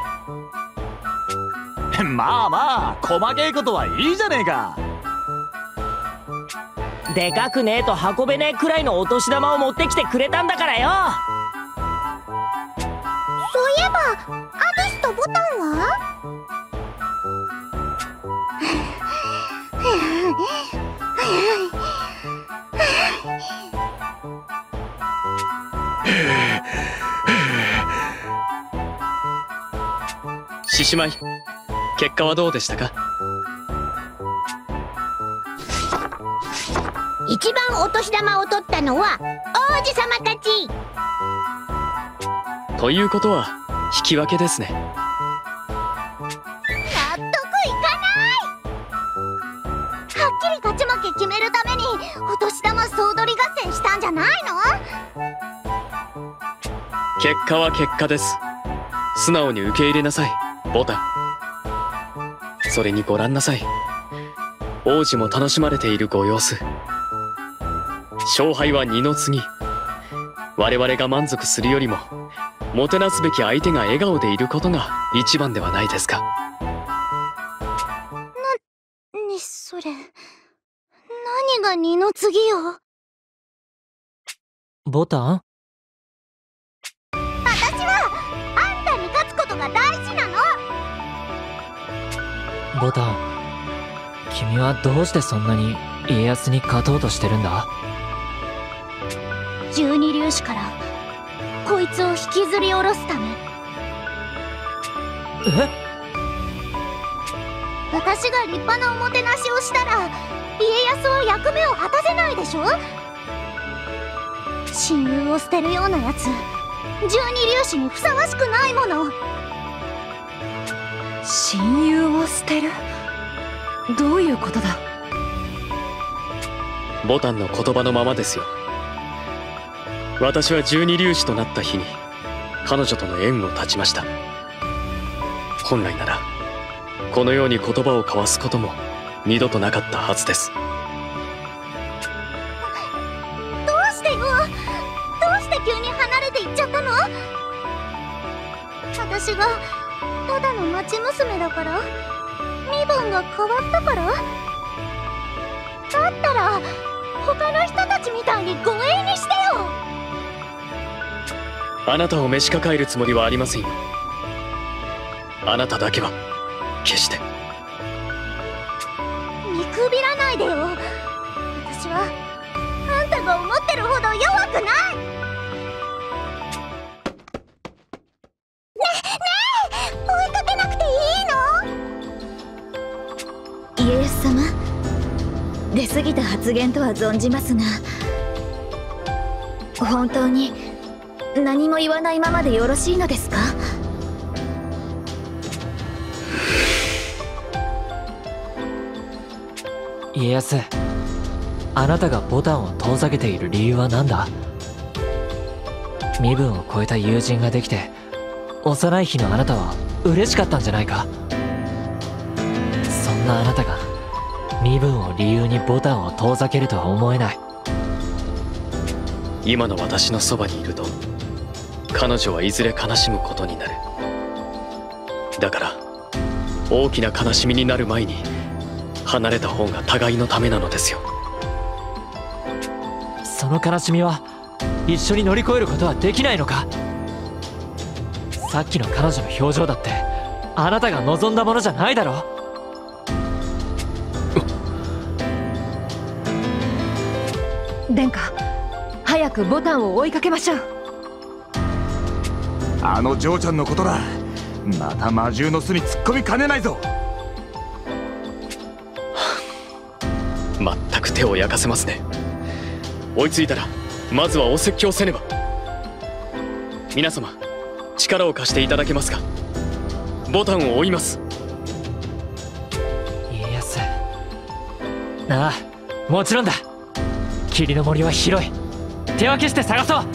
まあまあ、細けいことはいいじゃねえか。 でかくねえと運べねえくらいのお年玉を持ってきてくれたんだからよ。 そういえばアディスとボタンは？ 獅子舞、結果はどうでしたか？ 一番お年玉を取ったのは王子様たち。 ということは引き分けですね。 納得いかない。はっきり勝ち負け決めるためにお年玉総取り合戦したんじゃないの？ 結果は結果です。素直に受け入れなさい、ボタン。それにご覧なさい。王子も楽しまれているご様子。勝敗は二の次。我々が満足するよりももてなすべき相手が笑顔でいることが一番ではないですか。 な、にそれ、何が二の次よ。 ボタン？ 私はあんたに勝つことが大事なの。 ボタン、君はどうしてそんなに家康に勝とうとしてるんだ？ 十二粒子からこいつを引きずり下ろすため。 え？ 私が立派なおもてなしをしたら家康は役目を果たせないでしょ。親友を捨てるようなやつ、十二粒子にふさわしくないもの。 親友を捨てる？どういうことだ？ ボタンの言葉のままですよ。私は十二粒子となった日に彼女との縁を断ちました。本来ならこのように言葉を交わすことも二度となかったはずです。 どうしてよ。どうして急に離れていっちゃったの？私がただの町娘だから？身分が変わったから？だったら他の人たちみたいに護衛にしてよ。 あなたを召し抱えるつもりはありませんよ。あなただけは決して。 見くびらないでよ。私はあんたが思ってるほど弱くない。ねえねえ、追いかけなくていいの？ 家康様、出過ぎた発言とは存じますが、本当に何も言わないままでよろしいのですか？ 家康、あなたがボタンを遠ざけている理由は何だ？身分を超えた友人ができて幼い日のあなたは嬉しかったんじゃないか？そんなあなたが身分を理由にボタンを遠ざけるとは思えない。 今の私のそばにいると彼女はいずれ悲しむことになる。だから大きな悲しみになる前に離れた方が互いのためなのですよ。 その悲しみは一緒に乗り越えることはできないのか？さっきの彼女の表情だってあなたが望んだものじゃないだろう。 殿下、早くボタンを追いかけましょう。 あの嬢ちゃんのことだ。また魔獣の巣に突っ込みかねないぞ。 まったく手を焼かせますね。追いついたらまずはお説教せねば。皆様、力を貸していただけますか？ボタンを追います。 家康、ああ、もちろんだ。霧の森は広い。手分けして探そう。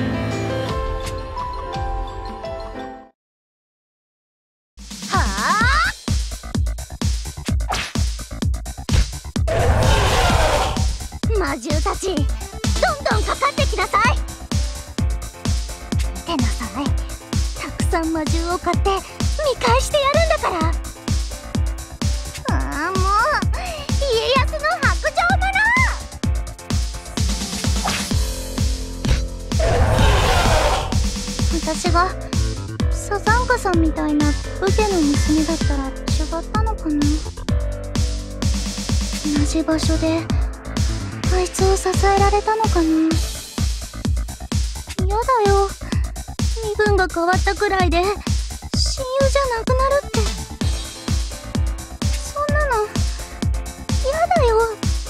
魔獣たち、どんどんかかってきなさい。見てなさい。たくさん魔獣を買って見返してやるんだから。ああ、もう家康の白状者。私がサザンカさんみたいな武家の娘だったら違ったのかな。同じ場所であいつを支えられたのかな。やだよ、身分が変わったくらいで親友じゃなくなるって。そんなのやだよ。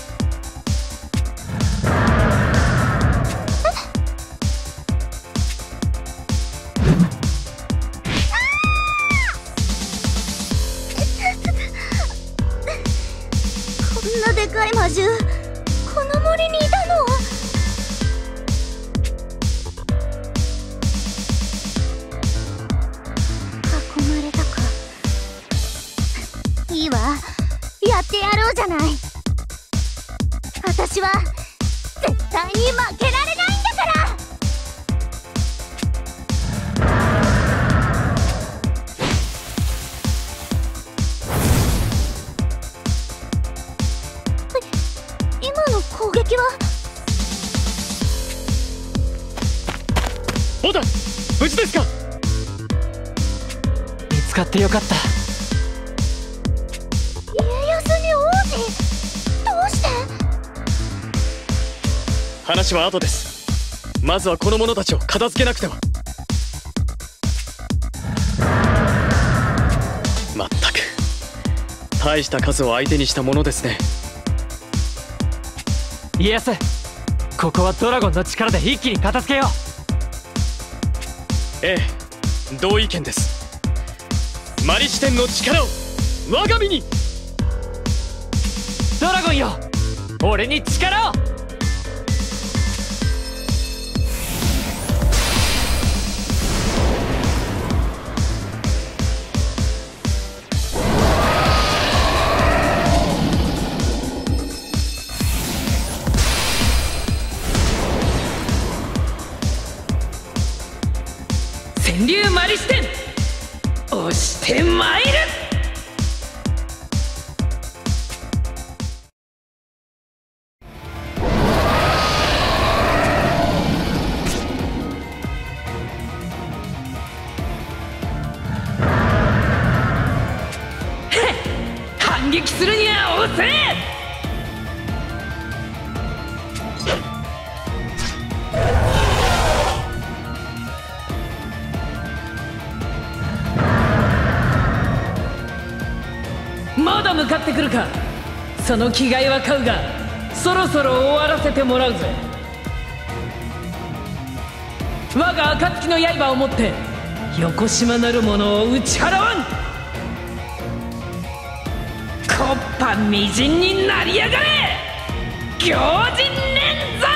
こんなでかい魔獣この森にいたの？囲まれたか。いいわ、やってやろうじゃない。私は絶対に負けられないんだから。攻撃は？ ボタン、無事ですか？ 見つかってよかった。 家康に王子？どうして？ 話は後です。まずはこの者たちを片付けなくては。 大した数を相手にしたものですね。 家康、ここはドラゴンの力で一気に片付けよう。ええ、同意見です。マリ視点の力を我が身に。 ドラゴンよ、俺に力を。 川柳マリ視点、押してまいる。反撃するには遅え。まだ向かってくるか。その気概は買うが、そろそろ終わらせてもらうぜ。我が暁の刃を持って横島なる者を打ち払わん。木っ端みじんになりやがれ、行人連山。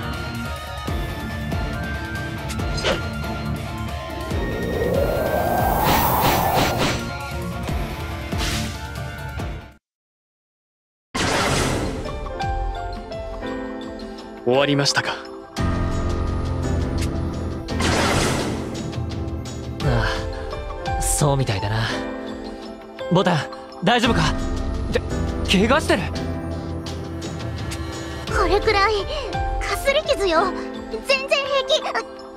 終わりましたか。 ああ、そうみたいだな。ボタン大丈夫か。怪我してる。 これくらいかすり傷よ。全然平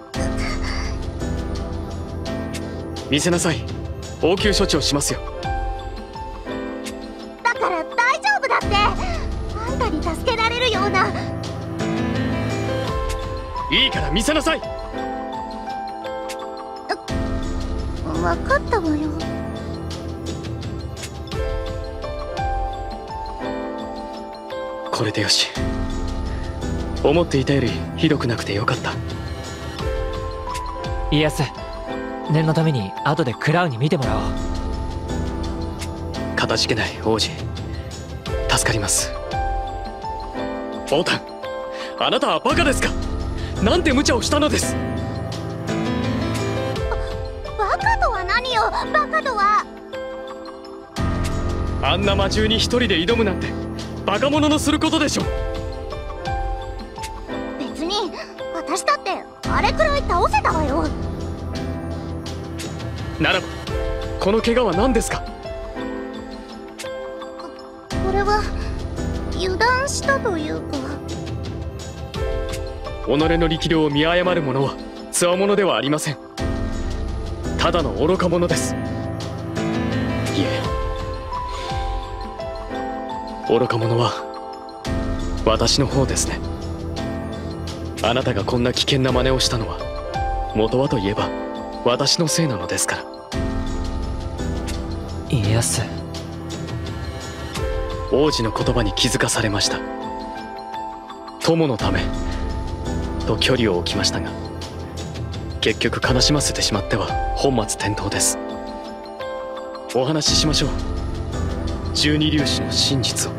気。 見せなさい。応急処置をしますよ。 だから大丈夫だって。あんたに助けられるような。 いいから見せなさい。 分かったわよ。 これでよし。思っていたよりひどくなくてよかった。 家康、念のために後でクラウンに見てもらおう。 かたじけない王子、助かります。ボタン、あなたはバカですか。なんて無茶をしたのです。 バカとは何よ。バカとはあんな魔獣に一人で挑むなんてバカ者のすることでしょう。 別に私だってあれくらい倒せたわよ。 ならばこの怪我は何ですか。 ここれは油断したというか。 己の力量を見誤る者はつわものではありません。ただの愚か者です。いえ、愚か者は私の方ですね。あなたがこんな危険な真似をしたのは元はといえば私のせいなのですから。 家康、 王子の言葉に気づかされました。友のためと距離を置きましたが、結局悲しませてしまっては本末転倒です。お話ししましょう。十二粒子の真実を。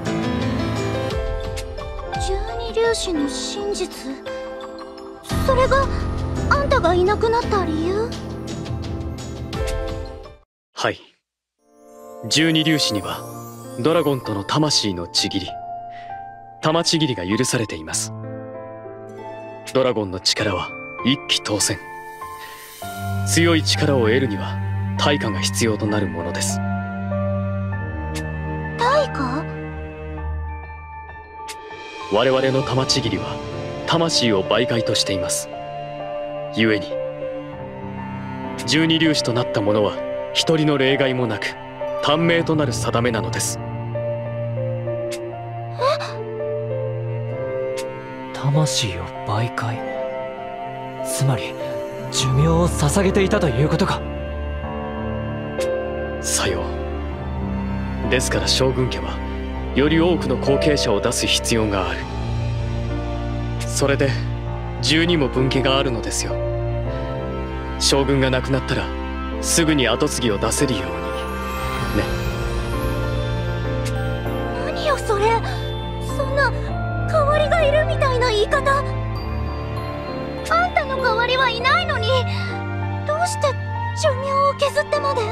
十二粒子の真実、それがあんたがいなくなった理由。 はい、十二粒子にはドラゴンとの魂のちぎり、玉ちぎりが許されています。ドラゴンの力は一気当選。強い力を得るには対価が必要となるものです。 対価？ 我々の玉ちぎりは魂を媒介としています。故に十二粒子となった者は一人の例外もなく短命となる定めなのです。 魂を媒介、つまり寿命を捧げていたということか。 さよう。 ですから将軍家はより多くの後継者を出す必要がある。それでじゅうにも分家があるのですよ。将軍が亡くなったらすぐに跡継ぎを出せるようにね。 何よそれ、そんな代わりがいるみたいな言い方。あんたの代わりはいないのに、どうして寿命を削ってまで。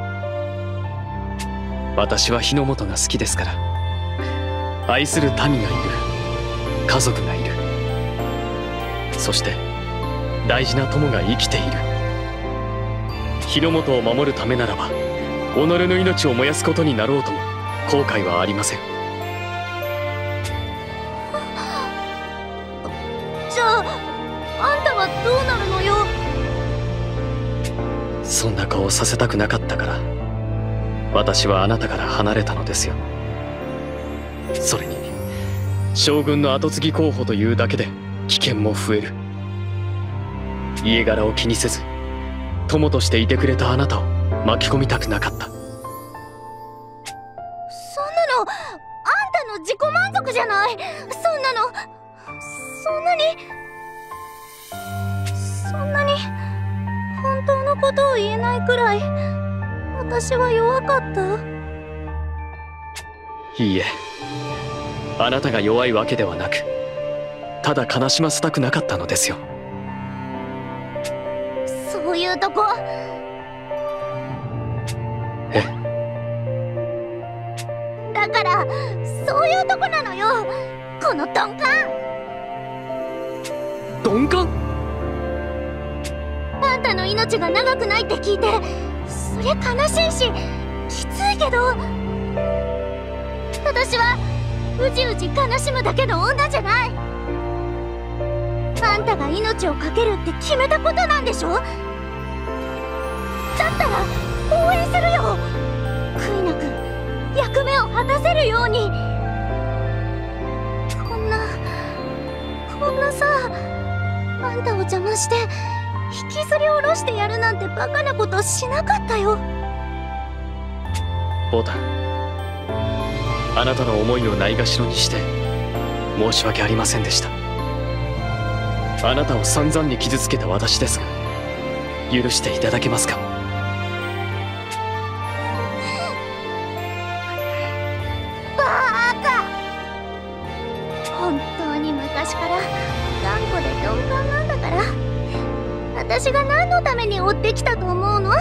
私は日の本が好きですから。愛する民がいる、家族がいる、そして大事な友が生きている。日の本を守るためならば己の命を燃やすことになろうとも後悔はありません。 じゃああんたはどうなるのよ。 そんな顔をさせたくなかったから私はあなたから離れたのですよ。それに将軍の跡継ぎ候補というだけで危険も増える。家柄を気にせず友としていてくれたあなたを巻き込みたくなかった。 そんなのあんたの自己満足じゃない。そんなのそんなにそんなに本当のことを言えないくらい私は弱かった。 いいえ、あなたが弱いわけではなく、ただ悲しませたくなかったのですよ。 そういうとこ。 え？ だからそういうとこなのよ、この鈍感。 鈍感？ あんたの命が長くないって聞いて、そりゃ悲しいしきついけど、私はうじうじ悲しむだけの女じゃない。あんたが命を懸けるって決めたことなんでしょ。だったら応援するよ。悔いなく役目を果たせるように。こんなこんなさ、あんたを邪魔して引きずり下ろしてやるなんてバカなことしなかったよ。 ボタン、あなたの思いをないがしろにして申し訳ありませんでした。あなたを散々に傷つけた私ですが、許していただけますか。 バーカ。本当に昔から頑固で鈍感なんだから、私が何のために追ってきたと思うの。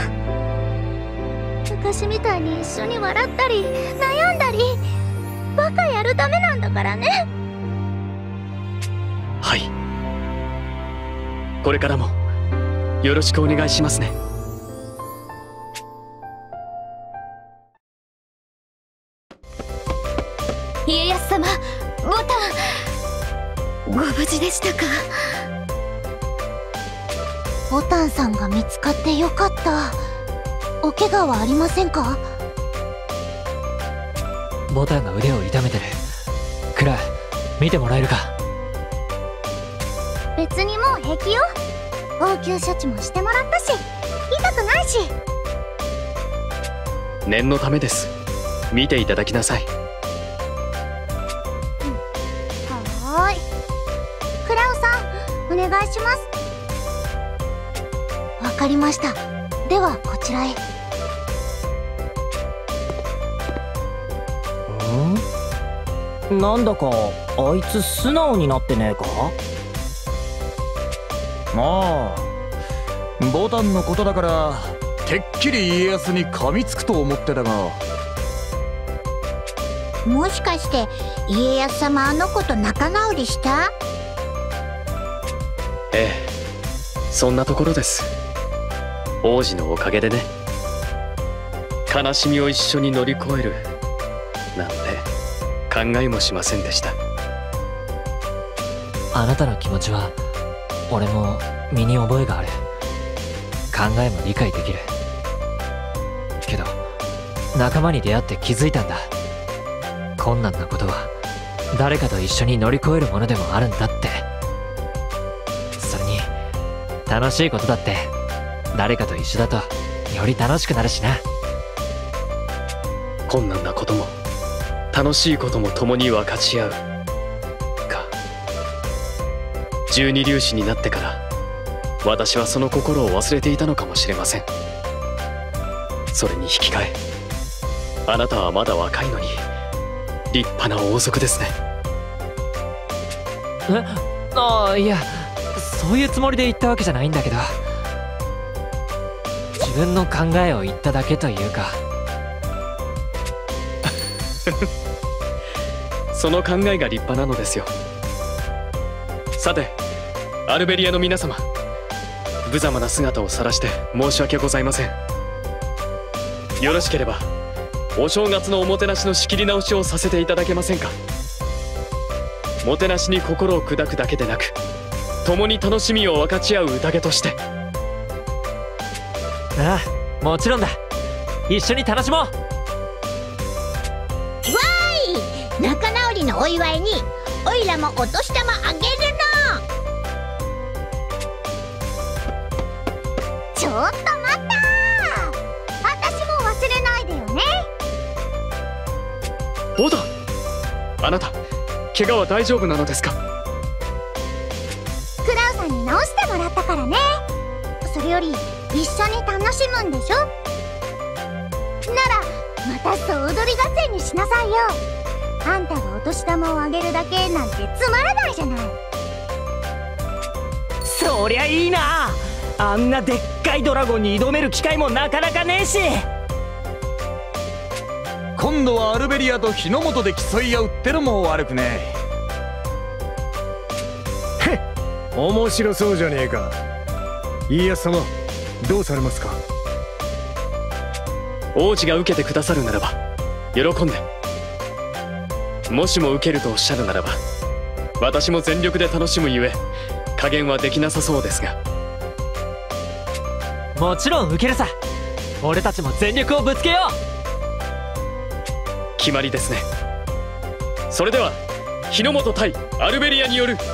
昔みたいに一緒に笑ったり悩んだりバカやるためなんだからね。 はい、これからもよろしくお願いしますね。 家康様、ボタン、ご無事でしたか。 ボタンさんが見つかってよかった。お怪我はありませんか。 ボタンが腕を痛めてる。クラ、見てもらえるか。 別にもう平気よ。応急処置もしてもらったし、痛くないし。 念のためです。見ていただきなさい。 はーい。クラウさん、お願いします。わかりました。ではこちらへ。 ん？なんだかあいつ素直になってねえか。 まあボタンのことだからてっきり家康に噛みつくと思ってたが。 もしかして家康様あの子と仲直りした？ ええ、そんなところです。王子のおかげでね。悲しみを一緒に乗り越えるなんて考えもしませんでした。 あなたの気持ちは俺も身に覚えがある。考えも理解できるけど、仲間に出会って気づいたんだ。困難なことは誰かと一緒に乗り越えるものでもあるんだって。それに楽しいことだって誰かと一緒だとより楽しくなるしな。 困難なことも楽しいことも共に分かち合うか。十二粒子になってから私はその心を忘れていたのかもしれません。それに引き換えあなたはまだ若いのに立派な王族ですね。 え、ああ、いや、そういうつもりで言ったわけじゃないんだけど、自分の考えを言っただけというか。 その考えが立派なのですよ。さてアルベリアの皆様、無様な姿を晒して申し訳ございません。よろしければお正月のおもてなしの仕切り直しをさせていただけませんか。もてなしに心を砕くだけでなく、共に楽しみを分かち合う宴として。 ああ、もちろんだ。一緒に楽しもう。わーい、仲直りのお祝いにおいらもお年玉あげるの。ちょっと待った、私も忘れないでよね。 ボタン、あなた怪我は大丈夫なのですか。 クラウさんに直してもらったからね。それより一緒に楽しむんでしょ。ならまた総踊り合戦にしなさいよ。あんたがお年玉をあげるだけなんてつまらないじゃない。 そりゃいいな。あんなでっかいドラゴンに挑める機会もなかなかねえし。 今度はアルベリアと日の本で競い合うってのも悪くねえ。へっ、面白そうじゃねえか。家康様、どうされますか。 王子が受けてくださるならば喜んで、もしも受けるとおっしゃるならば私も全力で楽しむゆえ加減はできなさそうですが。 もちろん受けるさ。俺たちも全力をぶつけよう。 決まりですね。それでは日の本対アルベリアによる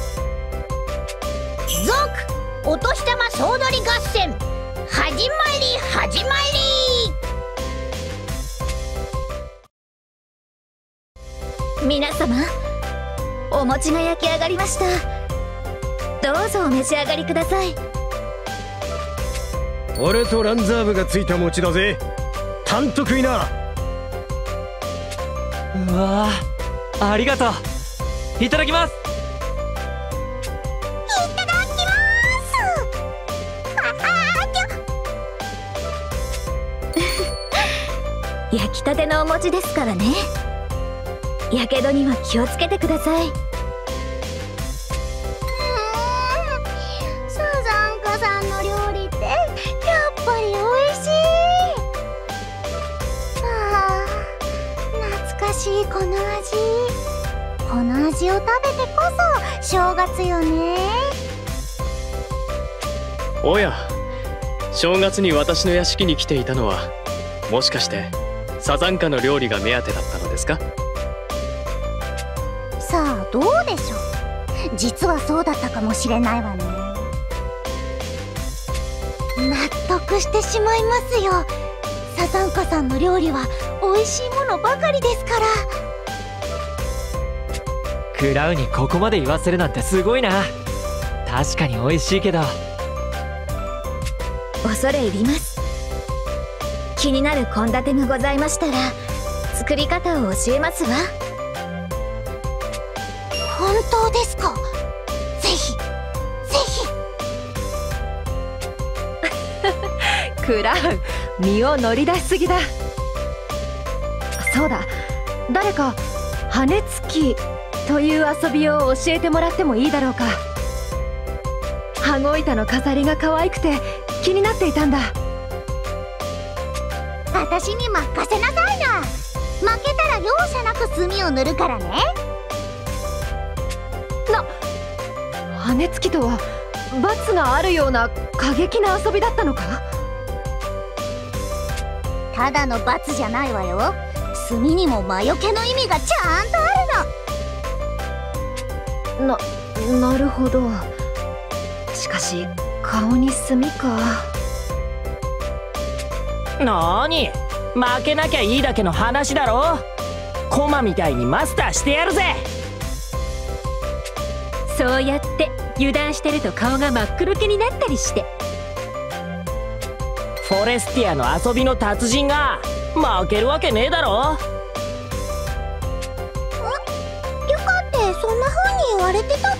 続お年玉総取り合戦始まり始まり。皆様、お餅が焼き上がりました。どうぞお召し上がりください。 俺とランザーブがついた餅だぜ。たんと食いな。 うわあ、ありがとう。いただきます。 いただきます焼きたてのお餅ですからね。やけどには気をつけてください。 うーん、サザンカさんの料理ってやっぱり美味しい。ああ、懐かしいこの味。この味を食べてこそ正月よね。 おや、正月に私の屋敷に来ていたのはもしかしてサザンカの料理が目当てだったのですか。 さあどうでしょう。実はそうだったかもしれないわね。納得してしまいますよ。サザンカさんの料理は美味しいものばかりですから。 クラウにここまで言わせるなんてすごいな。確かに美味しいけど。 恐れ入ります。気になる献立がございましたら作り方を教えますわ。 本当ですか。ぜひぜひ。 クラウ、身を乗り出しすぎだ。そうだ、誰か羽根つきという遊びを教えてもらってもいいだろうか。羽子板の飾りが可愛くて気になっていたんだ。 私に任せなさいな。負けたら容赦なく墨を塗るからね。 な、羽根つきとは罰があるような過激な遊びだったのか。 ただの罰じゃないわよ。墨にも魔除けの意味がちゃんとあるの。 な、なるほど。しかし顔に墨か。 なーに、 負けなきゃいいだけの話だろ。コマみたいにマスターしてやるぜ。 そうやって油断してると顔が真っ黒けになったりして。 フォレスティアの遊びの達人が負けるわけねえだろ。 リュカってそんな風に言われてたっ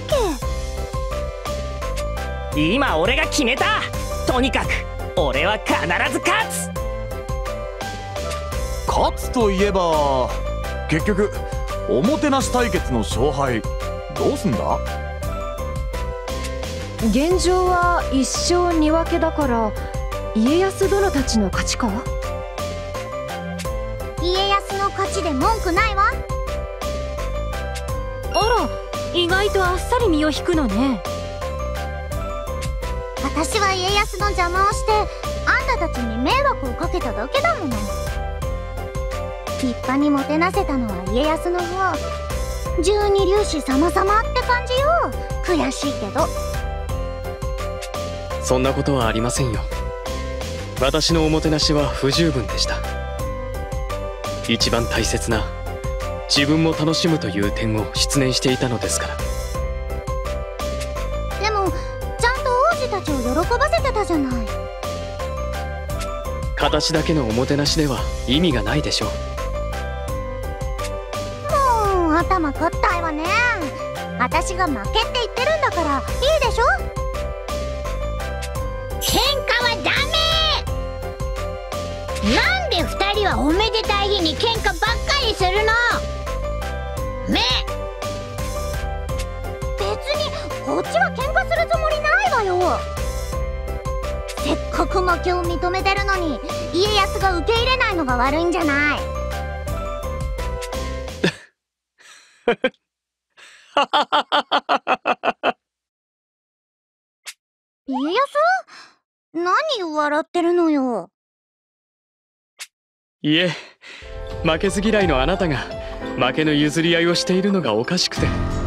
け？ 今俺が決めた。とにかく俺は必ず勝つ。 勝つといえば結局おもてなし対決の勝敗どうすんだ？ 現状はいっ勝に分けだから家康殿たちの勝ちか？ 家康の勝ちで文句ないわ。 あら、意外とあっさり身を引くのね。 私は家康の邪魔をしてあんたたちに迷惑をかけただけだもの。立派にもてなせたのは家康の方。十二粒子様様って感じよ。悔しいけど。 そんなことはありませんよ。私のおもてなしは不十分でした。一番大切な自分も楽しむという点を失念していたのですから。 でもちゃんと王子たちを喜ばせてたじゃない。 形だけのおもてなしでは意味がないでしょう。 もう頭固いわね。私が負けって言ってるんだからいいでしょ。 喧嘩はダメ。なんで二人はおめでたい日に喧嘩ばっかりするの？め別にこっちは喧嘩するつもりないわよ。せっかく負けを認めてるのに家康が受け入れないのが悪いんじゃない。家康？何笑ってるのよ。 いえ、負けず嫌いのあなたが負けの譲り合いをしているのがおかしくて。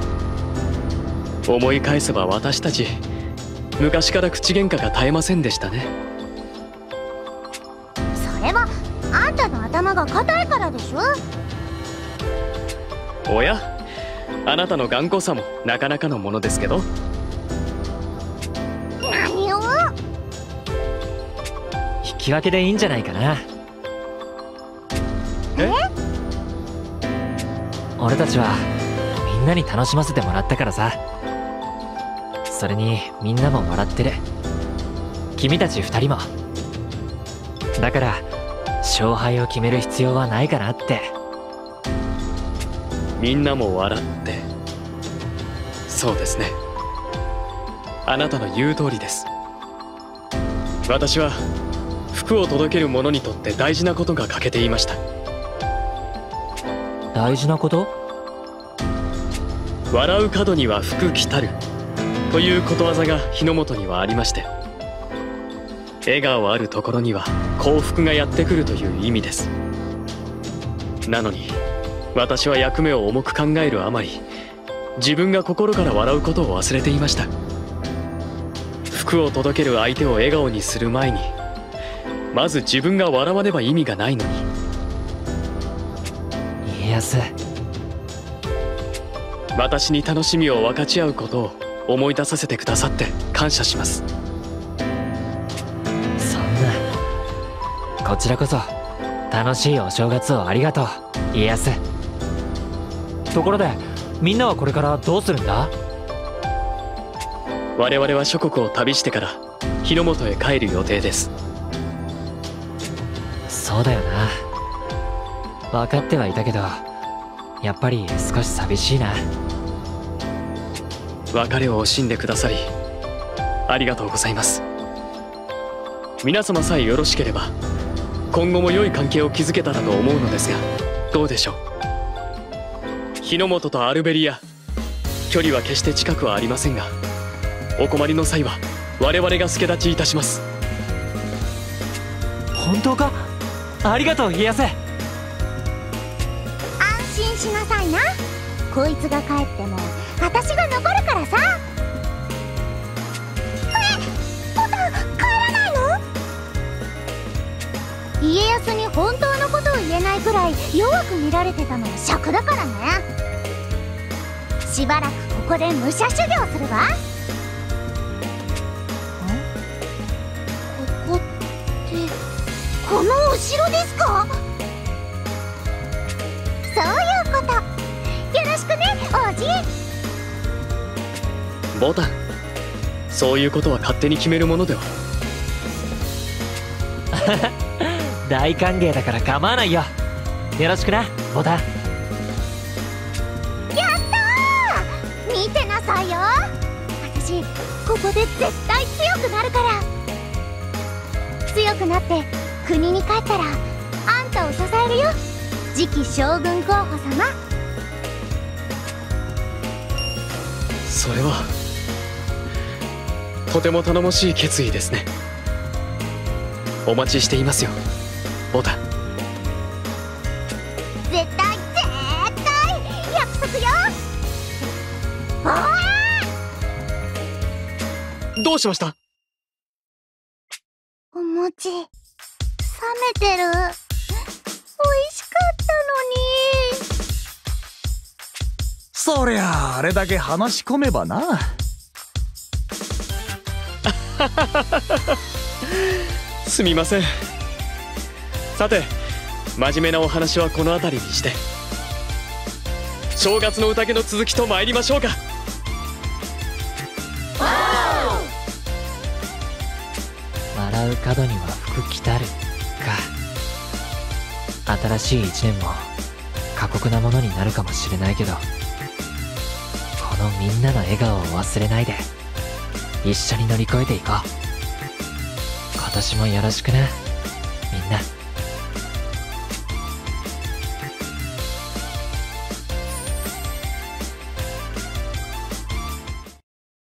思い返せば私たち昔から口喧嘩が絶えませんでしたね。 それはあんたの頭が硬いからでしょ。 おや、あなたの頑固さもなかなかのものですけど。 何を？ 引き分けでいいんじゃないかな。 え？ 俺たちはみんなに楽しませてもらったからさ。それにみんなも笑ってる。君たち二人も。だから勝敗を決める必要はないかなって。 みんなも笑って。そうですね。あなたの言う通りです。私は福を届ける者にとって大事なことが欠けていました。 大事なこと？ 笑う角には福来たるということわざが日の本にはありまして、笑顔あるところには幸福がやってくるという意味です。なのに私は役目を重く考えるあまり、自分が心から笑うことを忘れていました。福を届ける相手を笑顔にする前に、まず自分が笑わねば意味がないのに。 家康、 私に楽しみを分かち合うことを思い出させてくださって感謝します。 そんな、こちらこそ楽しいお正月をありがとう家康。ところでみんなはこれからどうするんだ？ 我々は諸国を旅してから日の本へ帰る予定です。 そうだよな。分かってはいたけど、やっぱり少し寂しいな。 別れを惜しんでくださりありがとうございます。皆様さえよろしければ今後も良い関係を築けたらと思うのですが、どうでしょう。日の本とアルベリア、距離は決して近くはありませんが、お困りの際は我々が助立ちいたします。 本当か？ありがとう家康。 安心しなさいな。こいつが帰っても私が残るからさ。え、ボタン帰らないの？家康に本当のえないくらい弱く見られてたのは尺だからね。しばらくここで武者修行するわ。ここってこのお城ですか？そういうこと。よろしくね、王子。 ボタン、そういうことは勝手に決めるものでは。 大歓迎だから構わないよ。よろしくな、ボタン。 やったー！見てなさいよ。私ここで絶対強くなるから。強くなって国に帰ったらあんたを支えるよ、次期将軍候補様。 それはとても頼もしい決意ですね。お待ちしていますよ、ボタン。 絶対絶対約束よ。おー！ どうしました？ お餅冷めてる。美味しかったのに。 そりゃあれだけ話し込めばな。 すみません。さて、真面目なお話はこの辺りにして、正月の宴の続きと参りましょうか。 笑う角には福来たるか。新しい一年も過酷なものになるかもしれないけど、このみんなの笑顔を忘れないで一緒に乗り越えていこう。今年もよろしくな、みんな。